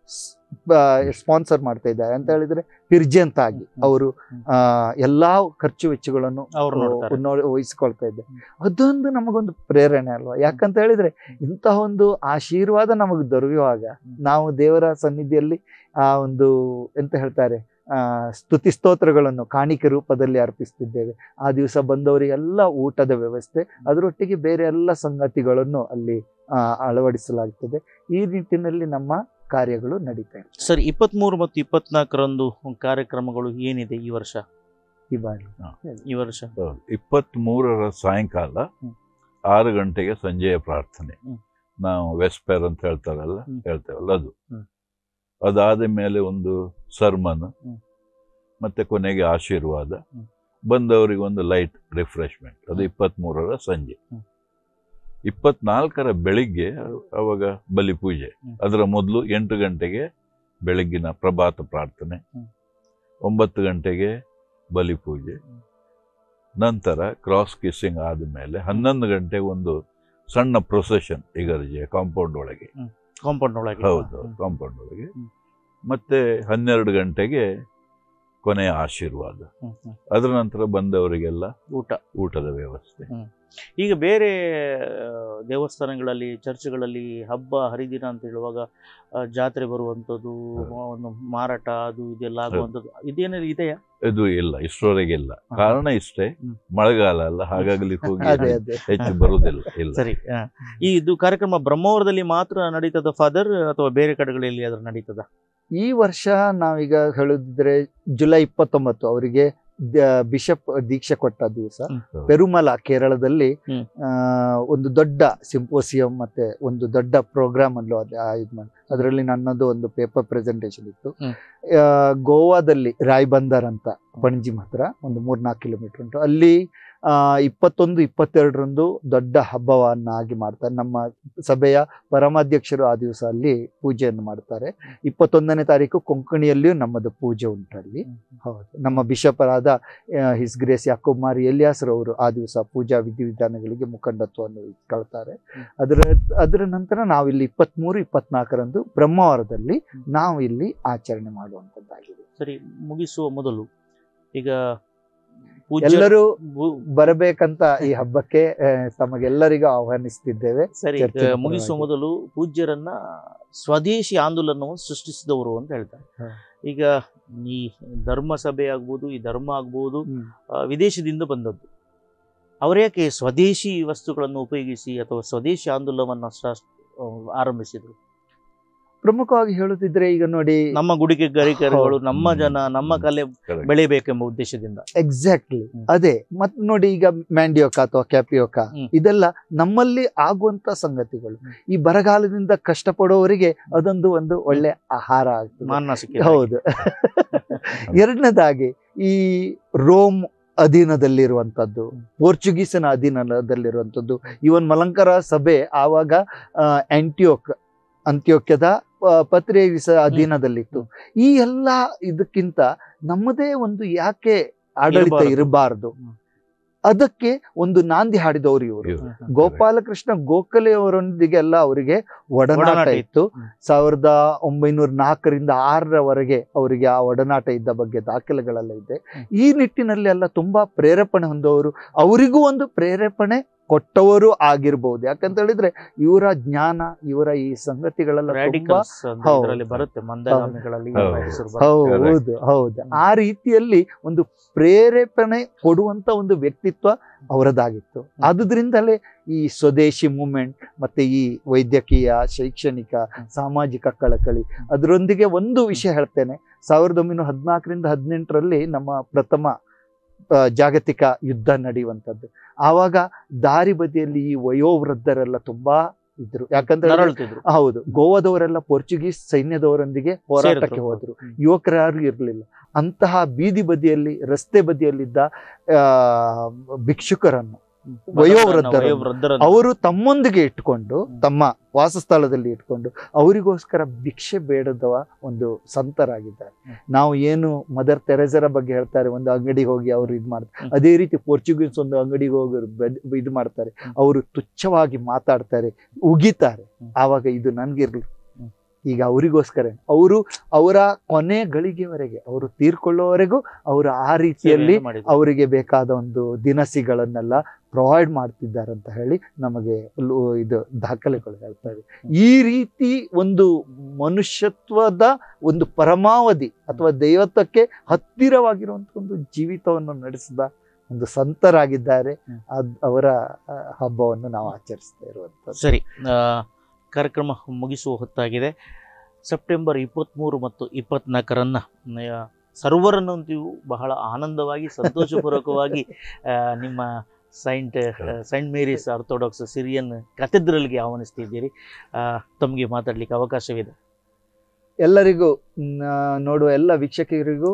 ಸ್ಪಾನ್ಸರ್ ಮಾಡ್ತಾ ಇದ್ದಾರೆ ಅಂತ ಹೇಳಿದ್ರೆ ಪಿರ್ಜೆಂತ್ ಆಗಿ ಅವರು ಆ ಎಲ್ಲಾ ಖರ್ಚು ವೆಚ್ಚಗಳನ್ನು ವಹಿಸ್ಕೊಳ್ತಾ ಇದ್ದಾರೆ. ಅದೊಂದು ನಮಗೊಂದು ಪ್ರೇರಣೆ ಅಲ್ವಾ? ಯಾಕಂತ ಹೇಳಿದ್ರೆ ಇಂತಹ ಒಂದು ಆಶೀರ್ವಾದ ನಮಗೆ ದೊರೆಯುವಾಗ ನಾವು ದೇವರ ಸನ್ನಿಧಿಯಲ್ಲಿ ಆ ಒಂದು ಎಂತ ಹೇಳ್ತಾರೆ ಆ ಸ್ತುತಿ ಸ್ತೋತ್ರಗಳನ್ನು ಕಾಣಿಕೆ ರೂಪದಲ್ಲಿ ಅರ್ಪಿಸ್ತಿದ್ದೇವೆ. ಆ ದಿವಸ ಬಂದವರಿಗೆಲ್ಲ ಊಟದ ವ್ಯವಸ್ಥೆ, ಅದರೊಟ್ಟಿಗೆ ಬೇರೆ ಎಲ್ಲ ಸಂಗತಿಗಳನ್ನು ಅಲ್ಲಿ ಆ ಅಳವಡಿಸಲಾಗುತ್ತದೆ. ಈ ನಿಟ್ಟಿನಲ್ಲಿ ನಮ್ಮ ಕಾರ್ಯಗಳು ನಡೀತಾ ಇದೆ. ಸರ್, ಇಪ್ಪತ್ಮೂರು ಮತ್ತು ಇಪ್ಪತ್ನಾಲ್ಕರಂದು ಕಾರ್ಯಕ್ರಮಗಳು ಏನಿದೆ ಈ ವರ್ಷ? ಈ ಬಾರಿ ಈ ವರ್ಷ ಇಪ್ಪತ್ತ್ ಮೂರರ ಸಾಯಂಕಾಲ ಆರು ಗಂಟೆಗೆ ಸಂಜೆಯ ಪ್ರಾರ್ಥನೆ, ನಾವು ವೆಸ್ಪರ್ ಅಂತ ಹೇಳ್ತಾರಲ್ಲ ಹೇಳ್ತೇವಲ್ಲ ಅದು. ಅದಾದ ಮೇಲೆ ಒಂದು ಸರ್ಮನ್, ಮತ್ತೆ ಕೊನೆಗೆ ಆಶೀರ್ವಾದ, ಬಂದವರಿಗೆ ಒಂದು ಲೈಟ್ ರಿಫ್ರೆಶ್ಮೆಂಟ್. ಅದು ಇಪ್ಪತ್ತ್ ಮೂರರ ಸಂಜೆ. ಇಪ್ಪತ್ನಾಲ್ಕರ ಬೆಳಿಗ್ಗೆ ಅವಾಗ ಬಲಿ ಪೂಜೆ. ಅದರ ಮೊದಲು ಎಂಟು ಗಂಟೆಗೆ ಬೆಳಗ್ಗಿನ ಪ್ರಭಾತ ಪ್ರಾರ್ಥನೆ, ಒಂಬತ್ತು ಗಂಟೆಗೆ ಬಲಿ ಪೂಜೆ, ನಂತರ ಕ್ರಾಸ್ ಕಿಸ್ಸಿಂಗ್ ಆದಮೇಲೆ ಹನ್ನೊಂದು ಗಂಟೆಗೆ ಒಂದು ಸಣ್ಣ ಪ್ರೊಸೆಷನ್ ಇಗರ್ಜಿಯ ಕಾಂಪೌಂಡ್ ಒಳಗೆ. ಕಾಂಪೌಂಡ್ ಒಳಗೆ ಹೌದು, ಕಾಂಪೌಂಡ್ ಒಳಗೆ. ಮತ್ತೆ ಹನ್ನೆರಡು ಗಂಟೆಗೆ ಕೊನೆಯ ಆಶೀರ್ವಾದ. ಅದರ ನಂತರ ಬಂದವರಿಗೆಲ್ಲ ಊಟ ಊಟದ ವ್ಯವಸ್ಥೆ. ಈಗ ಬೇರೆ ದೇವಸ್ಥಾನಗಳಲ್ಲಿ, ಚರ್ಚ್ಗಳಲ್ಲಿ ಹಬ್ಬ ಹರಿದಿನ ಅಂತ ಹೇಳುವಾಗ ಜಾತ್ರೆ ಬರುವಂಥದ್ದು, ಒಂದು ಮಾರಾಟ ಅದು ಇದೆಲ್ಲ ಆಗುವಂಥದ್ದು, ಇದೇನಾದ್ರು ಇದೆಯಾ? ಇದು ಇಲ್ಲ, ಇಷ್ಟರವರೆಗೆ ಇಲ್ಲ. ಕಾರಣ ಇಷ್ಟೇ, ಮಳೆಗಾಲ ಅಲ್ಲ, ಹಾಗಾಗಲಿ ಹೋಗಿ ಹೆಚ್ಚು ಬರುವುದಿಲ್ಲ. ಇಲ್ಲ. ಸರಿ, ಈ ಇದು ಕಾರ್ಯಕ್ರಮ ಬ್ರಹ್ಮಾವರದಲ್ಲಿ ಮಾತ್ರ ನಡೀತದ ಫಾದರ್, ಅಥವಾ ಬೇರೆ ಕಡೆಗಳಲ್ಲಿ ಅದ್ರ ನಡೀತದ? ಈ ವರ್ಷ ನಾವೀಗ ಹೇಳುದಿದ್ರೆ ಜುಲೈ ಇಪ್ಪತ್ತೊಂಬತ್ತು ಅವರಿಗೆ ಬಿಷಪ್ ದೀಕ್ಷೆ ಕೊಟ್ಟ ದಿವಸ ಪೆರುಮಲ ಕೇರಳದಲ್ಲಿ ಆ ಒಂದು ದೊಡ್ಡ ಸಿಂಪೋಸಿಯಂ ಮತ್ತೆ ಒಂದು ದೊಡ್ಡ ಪ್ರೋಗ್ರಾಮ್ ಅಲ್ಲೂ ಅದೇ ಇದು ಮಾಡಿ, ಅದರಲ್ಲಿ ನನ್ನದು ಒಂದು ಪೇಪರ್ ಪ್ರೆಸೆಂಟೇಷನ್ ಇತ್ತು. ಗೋವಾದಲ್ಲಿ ರಾಯ್ಬಂದರ್ ಅಂತ ಪಣಜಿ ಹತ್ರ ಒಂದು ಮೂರ್ನಾಲ್ಕು ಕಿಲೋಮೀಟರ್ ಉಂಟು. ಅಲ್ಲಿ ಆ ಇಪ್ಪತ್ತೊಂದು ಇಪ್ಪತ್ತೆರಡರಂದು ದೊಡ್ಡ ಹಬ್ಬವನ್ನಾಗಿ ಮಾಡ್ತಾರೆ. ನಮ್ಮ ಸಭೆಯ ಪರಮಾಧ್ಯಕ್ಷರು ಆ ದಿವಸ ಅಲ್ಲಿ ಪೂಜೆಯನ್ನು ಮಾಡ್ತಾರೆ. ಇಪ್ಪತ್ತೊಂದನೇ ತಾರೀಕು ಕೊಂಕಣಿಯಲ್ಲಿಯೂ ನಮ್ಮದು ಪೂಜೆ ಉಂಟಲ್ಲಿ. ಹೌದು, ನಮ್ಮ ಬಿಷಪರಾದ ಹಿಸ್ ಗ್ರೇಸ್ ಯಾಕೋಬ್ ಮಾರಿ ಎಲಿಯಾಸ್ರವರು ಆ ದಿವಸ ಪೂಜಾ ವಿಧಿವಿಧಾನಗಳಿಗೆ ಮುಖಂಡತ್ವವನ್ನು ಇಟ್ಕೊಳ್ತಾರೆ. ಅದರ ಅದರ ನಂತರ ನಾವಿಲ್ಲಿ ಇಪ್ಪತ್ತ್ಮೂರು ಇಪ್ಪತ್ನಾಲ್ಕರಂದು ಬ್ರಹ್ಮಾವರದಲ್ಲಿ ನಾವು ಇಲ್ಲಿ ಆಚರಣೆ ಮಾಡುವಂಥದ್ದಾಗಿದೆ. ಸರಿ, ಮುಗಿಸುವ ಮೊದಲು ಈಗ ಎಲ್ಲರೂ ಬರಬೇಕಂತ ಈ ಹಬ್ಬಕ್ಕೆ ತಮಗೆಲ್ಲರಿಗೂ ಆಹ್ವಾನಿಸ್ತಿದ್ದೇವೆ. ಸರಿ, ಮುಗಿಸುವ ಮೊದಲು ಪೂಜ್ಯರನ್ನ ಸ್ವದೇಶಿ ಆಂದೋಲನವನ್ನು ಸೃಷ್ಟಿಸಿದವರು ಅಂತ ಹೇಳ್ತಾರೆ. ಈಗ ಈ ಧರ್ಮ ಸಭೆ ಆಗ್ಬೋದು, ಈ ಧರ್ಮ ಆಗ್ಬೋದು, ವಿದೇಶದಿಂದ ಬಂದದ್ದು. ಅವರ್ಯಾಕೆ ಸ್ವದೇಶಿ ವಸ್ತುಗಳನ್ನು ಉಪಯೋಗಿಸಿ ಅಥವಾ ಸ್ವದೇಶಿ ಆಂದೋಲನವನ್ನು ಆರಂಭಿಸಿದರು? ಪ್ರಮುಖವಾಗಿ ಹೇಳುತ್ತಿದ್ರೆ ಈಗ ನೋಡಿ ನಮ್ಮ ಗುಡಿಗೆ ಗರಿಕರುಗಳು ನಮ್ಮ ಹ್ಮ್. ಜನ ನಮ್ಮ ಕಲೆ Correct. ಬೆಳಿಬೇಕೆಂಬ ಉದ್ದೇಶದಿಂದ. ಎಕ್ಸಾಕ್ಟ್ಲಿ ಹ್ಮ್. ಅದೇ ಮತ್ ನೋಡಿ ಈಗ ಮ್ಯಾಂಡಿಯೋಕ ಅಥವಾ ಕ್ಯಾಪಿಯೋಕ ಹ್ಮ್. ಇದೆಲ್ಲ ನಮ್ಮಲ್ಲಿ ಆಗುವಂತ ಸಂಗತಿಗಳು. ಹ್ಮ್. ಈ ಬರಗಾಲದಿಂದ ಕಷ್ಟಪಡೋವರಿಗೆ ಅದೊಂದು ಒಂದು ಒಳ್ಳೆ ಆಹಾರ ಆಗ್ತದೆ. ಮಾನ ಸಿಕ್ಕಿದೆ. ಹೌದು. ಎರಡನೇದಾಗಿ ಈ ರೋಮ್ ಅಧೀನದಲ್ಲಿರುವಂಥದ್ದು, ಪೋರ್ಚುಗೀಸಿನ ಅಧೀನದಲ್ಲಿರುವಂಥದ್ದು, ಇವನ್ ಮಲಂಕರ ಸಭೆ ಆವಾಗ ಆಂಟಿಯೋಕ್ ಅಂತ್ಯೋಕ್ಯದ ಪತ್ರಿಯಸ ಅಧೀನದಲ್ಲಿತ್ತು. ಈ ಎಲ್ಲ ಇದಕ್ಕಿಂತ ನಮ್ಮದೇ ಒಂದು ಯಾಕೆ ಆಡಳಿತ ಇರಬಾರದು? ಇರಬಾರದು, ಹ್ಮ್. ಅದಕ್ಕೆ ಒಂದು ನಾಂದಿ ಹಾಡಿದವರು ಇವರು. ಇವ್ರು. ಗೋಪಾಲಕೃಷ್ಣ ಗೋಖಲೆ ಅವರೊಂದಿಗೆ ಎಲ್ಲ ಅವರಿಗೆ ಒಡನಾಟ ಒಡನಾಟ ಇತ್ತು. ಹ್ಮ್. ಸಾವಿರದ ಒಂಬೈನೂರ ನಾಲ್ಕರಿಂದ ಆರರವರೆಗೆ ಅವರಿಗೆ ಆ ಒಡನಾಟ ಇದ್ದ ಬಗ್ಗೆ ದಾಖಲೆಗಳೆಲ್ಲ ಇದೆ. ಹ್ಮ್. ಈ ನಿಟ್ಟಿನಲ್ಲಿ ಎಲ್ಲ ತುಂಬಾ ಪ್ರೇರೇಪಣೆ ಹೊಂದವರು, ಅವರಿಗೂ ಒಂದು ಪ್ರೇರೇಪಣೆ ಕೊಟ್ಟವರು ಆಗಿರ್ಬಹುದು. ಯಾಕಂತ ಹೇಳಿದ್ರೆ ಇವರ ಜ್ಞಾನ, ಇವರ ಈ ಸಂಗತಿಗಳೆಲ್ಲ ತುಂಬಾ Radicals ಅಂತ ಹೌದು. ಇದರಲ್ಲಿ ಬರುತ್ತೆ, ಮಂದಗಾಮಿಗಳಲ್ಲಿ ಹೌದು. ಇವರ ಹೆಸರು ಬರುತ್ತೆ. ಹೌದು ಹೌದು ಆ ರೀತಿಯಲ್ಲಿ ಒಂದು ಪ್ರೇರೇಪಣೆ ಕೊಡುವಂತ ಒಂದು ವ್ಯಕ್ತಿತ್ವ ಅವರದಾಗಿತ್ತು. ಆದುದರಿಂದಲೇ ಈ ಸ್ವದೇಶಿ ಮೂವ್ಮೆಂಟ್ ಮತ್ತೆ ಈ ವೈದ್ಯಕೀಯ, ಶೈಕ್ಷಣಿಕ, ಸಾಮಾಜಿಕ ಕಳಕಳಿ, ಅದರೊಂದಿಗೆ ಒಂದು ವಿಷಯ ಹೇಳ್ತೇನೆ. ಸಾವಿರದ ಒಂಬೈನೂರ ಹದಿನಾಲ್ಕರಿಂದ ಹದಿನೆಂಟರಲ್ಲಿ ನಮ್ಮ ಪ್ರಥಮ ಆ, ಜಾಗತಿಕ ಯುದ್ಧ ನಡೆಯುವಂಥದ್ದು. ಆವಾಗ ದಾರಿ ಬದಿಯಲ್ಲಿ ಈ ವಯೋವೃದ್ಧರೆಲ್ಲ ತುಂಬಾ ಇದ್ರು. ಯಾಕಂತ ಹೇಳಿದ್ರೆ ನರಳುತ್ತಿದ್ರು. ಹೌದು, ಗೋವಾದವರೆಲ್ಲ ಪೋರ್ಚುಗೀಸ್ ಸೈನ್ಯದವರೊಂದಿಗೆ ಹೋರಾಟಕ್ಕೆ ಸೇರಿದ್ರು. ಹೋದ್ರು. ಯುವಕರು ಯಾರು ಇರಲಿಲ್ಲ. ಅಂತಹ ಬೀದಿ ಬದಿಯಲ್ಲಿ, ರಸ್ತೆ ಬದಿಯಲ್ಲಿದ್ದ ಆ ಭಿಕ್ಷುಕರನ್ನು, ವಯೋವೃದ್ಧರನ್ನು ವಯೋವೃದ್ಧರನ್ನು ಅವರು ತಮ್ಮೊಂದಿಗೆ ಇಟ್ಕೊಂಡು, ತಮ್ಮ ವಾಸಸ್ಥಳದಲ್ಲಿ ಇಟ್ಕೊಂಡು ಅವರಿಗೋಸ್ಕರ ಭಿಕ್ಷೆ ಬೇಡದವ ಒಂದು ಸಂತರಾಗಿದ್ದಾರೆ. ಹ್ಮ್. ನಾವು ಏನು ಮದರ್ ತೆರೆಸರ ಬಗ್ಗೆ ಹೇಳ್ತಾರೆ, ಒಂದು ಅಂಗಡಿಗೆ ಹೋಗಿ ಅವರು ಇದು ಮಾಡ್ತಾರೆ, ಅದೇ ರೀತಿ ಪೋರ್ಚುಗೀಸ್ ಒಂದು ಅಂಗಡಿಗೆ ಹೋಗಿ ಅವ್ರು ಬೆದ್- ಇದು ಮಾಡ್ತಾರೆ. ಅವರು ತುಚ್ಛವಾಗಿ ಮಾತಾಡ್ತಾರೆ, ಉಗಿತಾರೆ. ಹ್ಮ್. ಆವಾಗ ಇದು ನನ್ಗಿರ್ಲಿ, ಹ್ಮ್. ಈಗ ಅವರಿಗೋಸ್ಕರ ಅವರು ಅವರ ಕೊನೆ ಗಳಿಗೆವರೆಗೆ, ಅವರು ತೀರ್ಕೊಳ್ಳೋವರೆಗೂ ಅವರು ಆ ರೀತಿಯಲ್ಲಿ ಸೇವೆಯನ್ನು ಮಾಡಿದ್ರು. ಅವರಿಗೆ ಬೇಕಾದ ಒಂದು ದಿನಸಿಗಳನ್ನೆಲ್ಲ ಪ್ರೊವೈಡ್ ಮಾಡ್ತಿದ್ದಾರೆ ಅಂತ ಹೇಳಿ ನಮಗೆ ಲು- ಇದು ದಾಖಲೆಗಳು ಹೇಳ್ತವೆ. ಈ ರೀತಿ ಒಂದು ಮನುಷ್ಯತ್ವದ ಒಂದು ಪರಮಾವಧಿ ಅಥವಾ ದೈವತ್ವಕ್ಕೆ ಹತ್ತಿರವಾಗಿರುವಂತ ಒಂದು ಜೀವಿತವನ್ನು ನಡೆಸಿದ ಒಂದು ಸಂತರಾಗಿದ್ದಾರೆ. ಹ್ಮ್. ಅದ್ ಅವರ ಆ, ಹಬ್ಬವನ್ನು ನಾವು ಆಚರಿಸ್ತಾ ಇರುವಂಥದ್ದು. ಸರಿ, ಆ, ಕಾರ್ಯಕ್ರಮ ಮುಗಿಸುವ ಹೊತ್ತಾಗಿದೆ. ಸೆಪ್ಟೆಂಬರ್ ಇಪ್ಪತ್ತ್ಮೂರು ಮತ್ತು ಇಪ್ಪತ್ನಾಲ್ಕರನ್ನು ಸರ್ವರನ್ನಂತೂ ಬಹಳ ಆನಂದವಾಗಿ, ಸಂತೋಷಪೂರ್ವಕವಾಗಿ ಆ, ನಿಮ್ಮ saint saint Mary's Orthodox Syrian ಕಥೆದ್ರಲ್ಗೆ ಆಹ್ವಾನಿಸ್ತಿದ್ದೀರಿ. ಆ, ತಮಗೆ ಮಾತಾಡಲಿಕ್ಕೆ ಅವಕಾಶವಿದೆ. ಎಲ್ಲರಿಗೂ ನ- ನೋಡುವ ಎಲ್ಲ ವೀಕ್ಷಕರಿಗೂ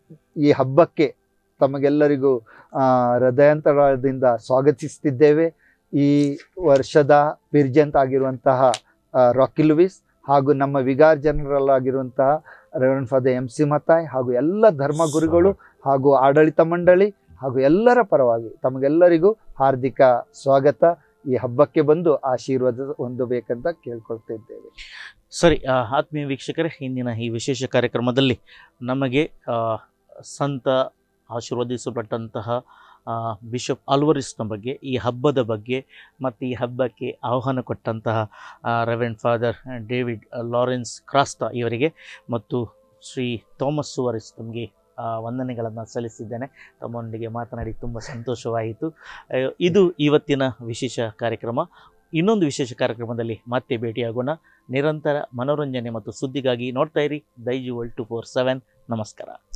ಈ ಹಬ್ಬಕ್ಕೆ ತಮಗೆಲ್ಲರಿಗೂ ಆ, ಹೃದಯಾಂತರದಿಂದ ಸ್ವಾಗತಿಸ್ತಿದ್ದೇವೆ. ಈ ವರ್ಷದ ಪಿರ್ಜೆಂಟ್ ಆಗಿರುವಂತಹ ಆ, ರಾಕಿ ಲೂಯಿಸ್ ಹಾಗೂ ನಮ್ಮ ವಿಗಾರ್ ಜನರಲ್ ಆಗಿರುವಂತಹ reverend father M C Mathai ಹಾಗೂ ಎಲ್ಲ ಧರ್ಮಗುರುಗಳು ಹಾಗೂ ಆಡಳಿತ ಮಂಡಳಿ ಹಾಗೂ ಎಲ್ಲರ ಪರವಾಗಿ ತಮಗೆಲ್ಲರಿಗೂ ಹಾರ್ದಿಕ ಸ್ವಾಗತ. ಈ ಹಬ್ಬಕ್ಕೆ ಬಂದು ಆಶೀರ್ವಾದ ಹೊಂದಬೇಕಂತ ಕೇಳ್ಕೊಳ್ತಿದ್ದೇವೆ. ಸರಿ, ಆ, ಆತ್ಮೀಯ ವೀಕ್ಷಕರೇ, ಇಂದಿನ ಈ ವಿಶೇಷ ಕಾರ್ಯಕ್ರಮದಲ್ಲಿ ನಮಗೆ ಆ, ಸಂತ ಆಶೀರ್ವದಿಸಲ್ಪಟ್ಟಂತಹ ಆ, ಬಿಷಪ್ ಅಲ್ವರಿಸ್ನ ಬಗ್ಗೆ, ಈ ಹಬ್ಬದ ಬಗ್ಗೆ ಮತ್ತು ಈ ಹಬ್ಬಕ್ಕೆ ಆಹ್ವಾನ ಕೊಟ್ಟಂತಹ reverend father David Lawrence Crasta ಇವರಿಗೆ ಮತ್ತು ಶ್ರೀ ಥಾಮಸ್ ಸುವರಿಸ್ ತಮಗೆ ವಂದನೆಗಳನ್ನು ಸಲ್ಲಿಸಿದ್ದೇನೆ. ತಮ್ಮೊಂದಿಗೆ ಮಾತನಾಡಿ ತುಂಬ ಸಂತೋಷವಾಯಿತು. ಆ, ಇದು ಇವತ್ತಿನ ವಿಶೇಷ ಕಾರ್ಯಕ್ರಮ. ಇನ್ನೊಂದು ವಿಶೇಷ ಕಾರ್ಯಕ್ರಮದಲ್ಲಿ ಮತ್ತೆ ಭೇಟಿಯಾಗೋಣ. ನಿರಂತರ ಮನೋರಂಜನೆ ಮತ್ತು ಸುದ್ದಿಗಾಗಿ ನೋಡ್ತಾ ಇರಿ Daijiworld two four seven. ನಮಸ್ಕಾರ.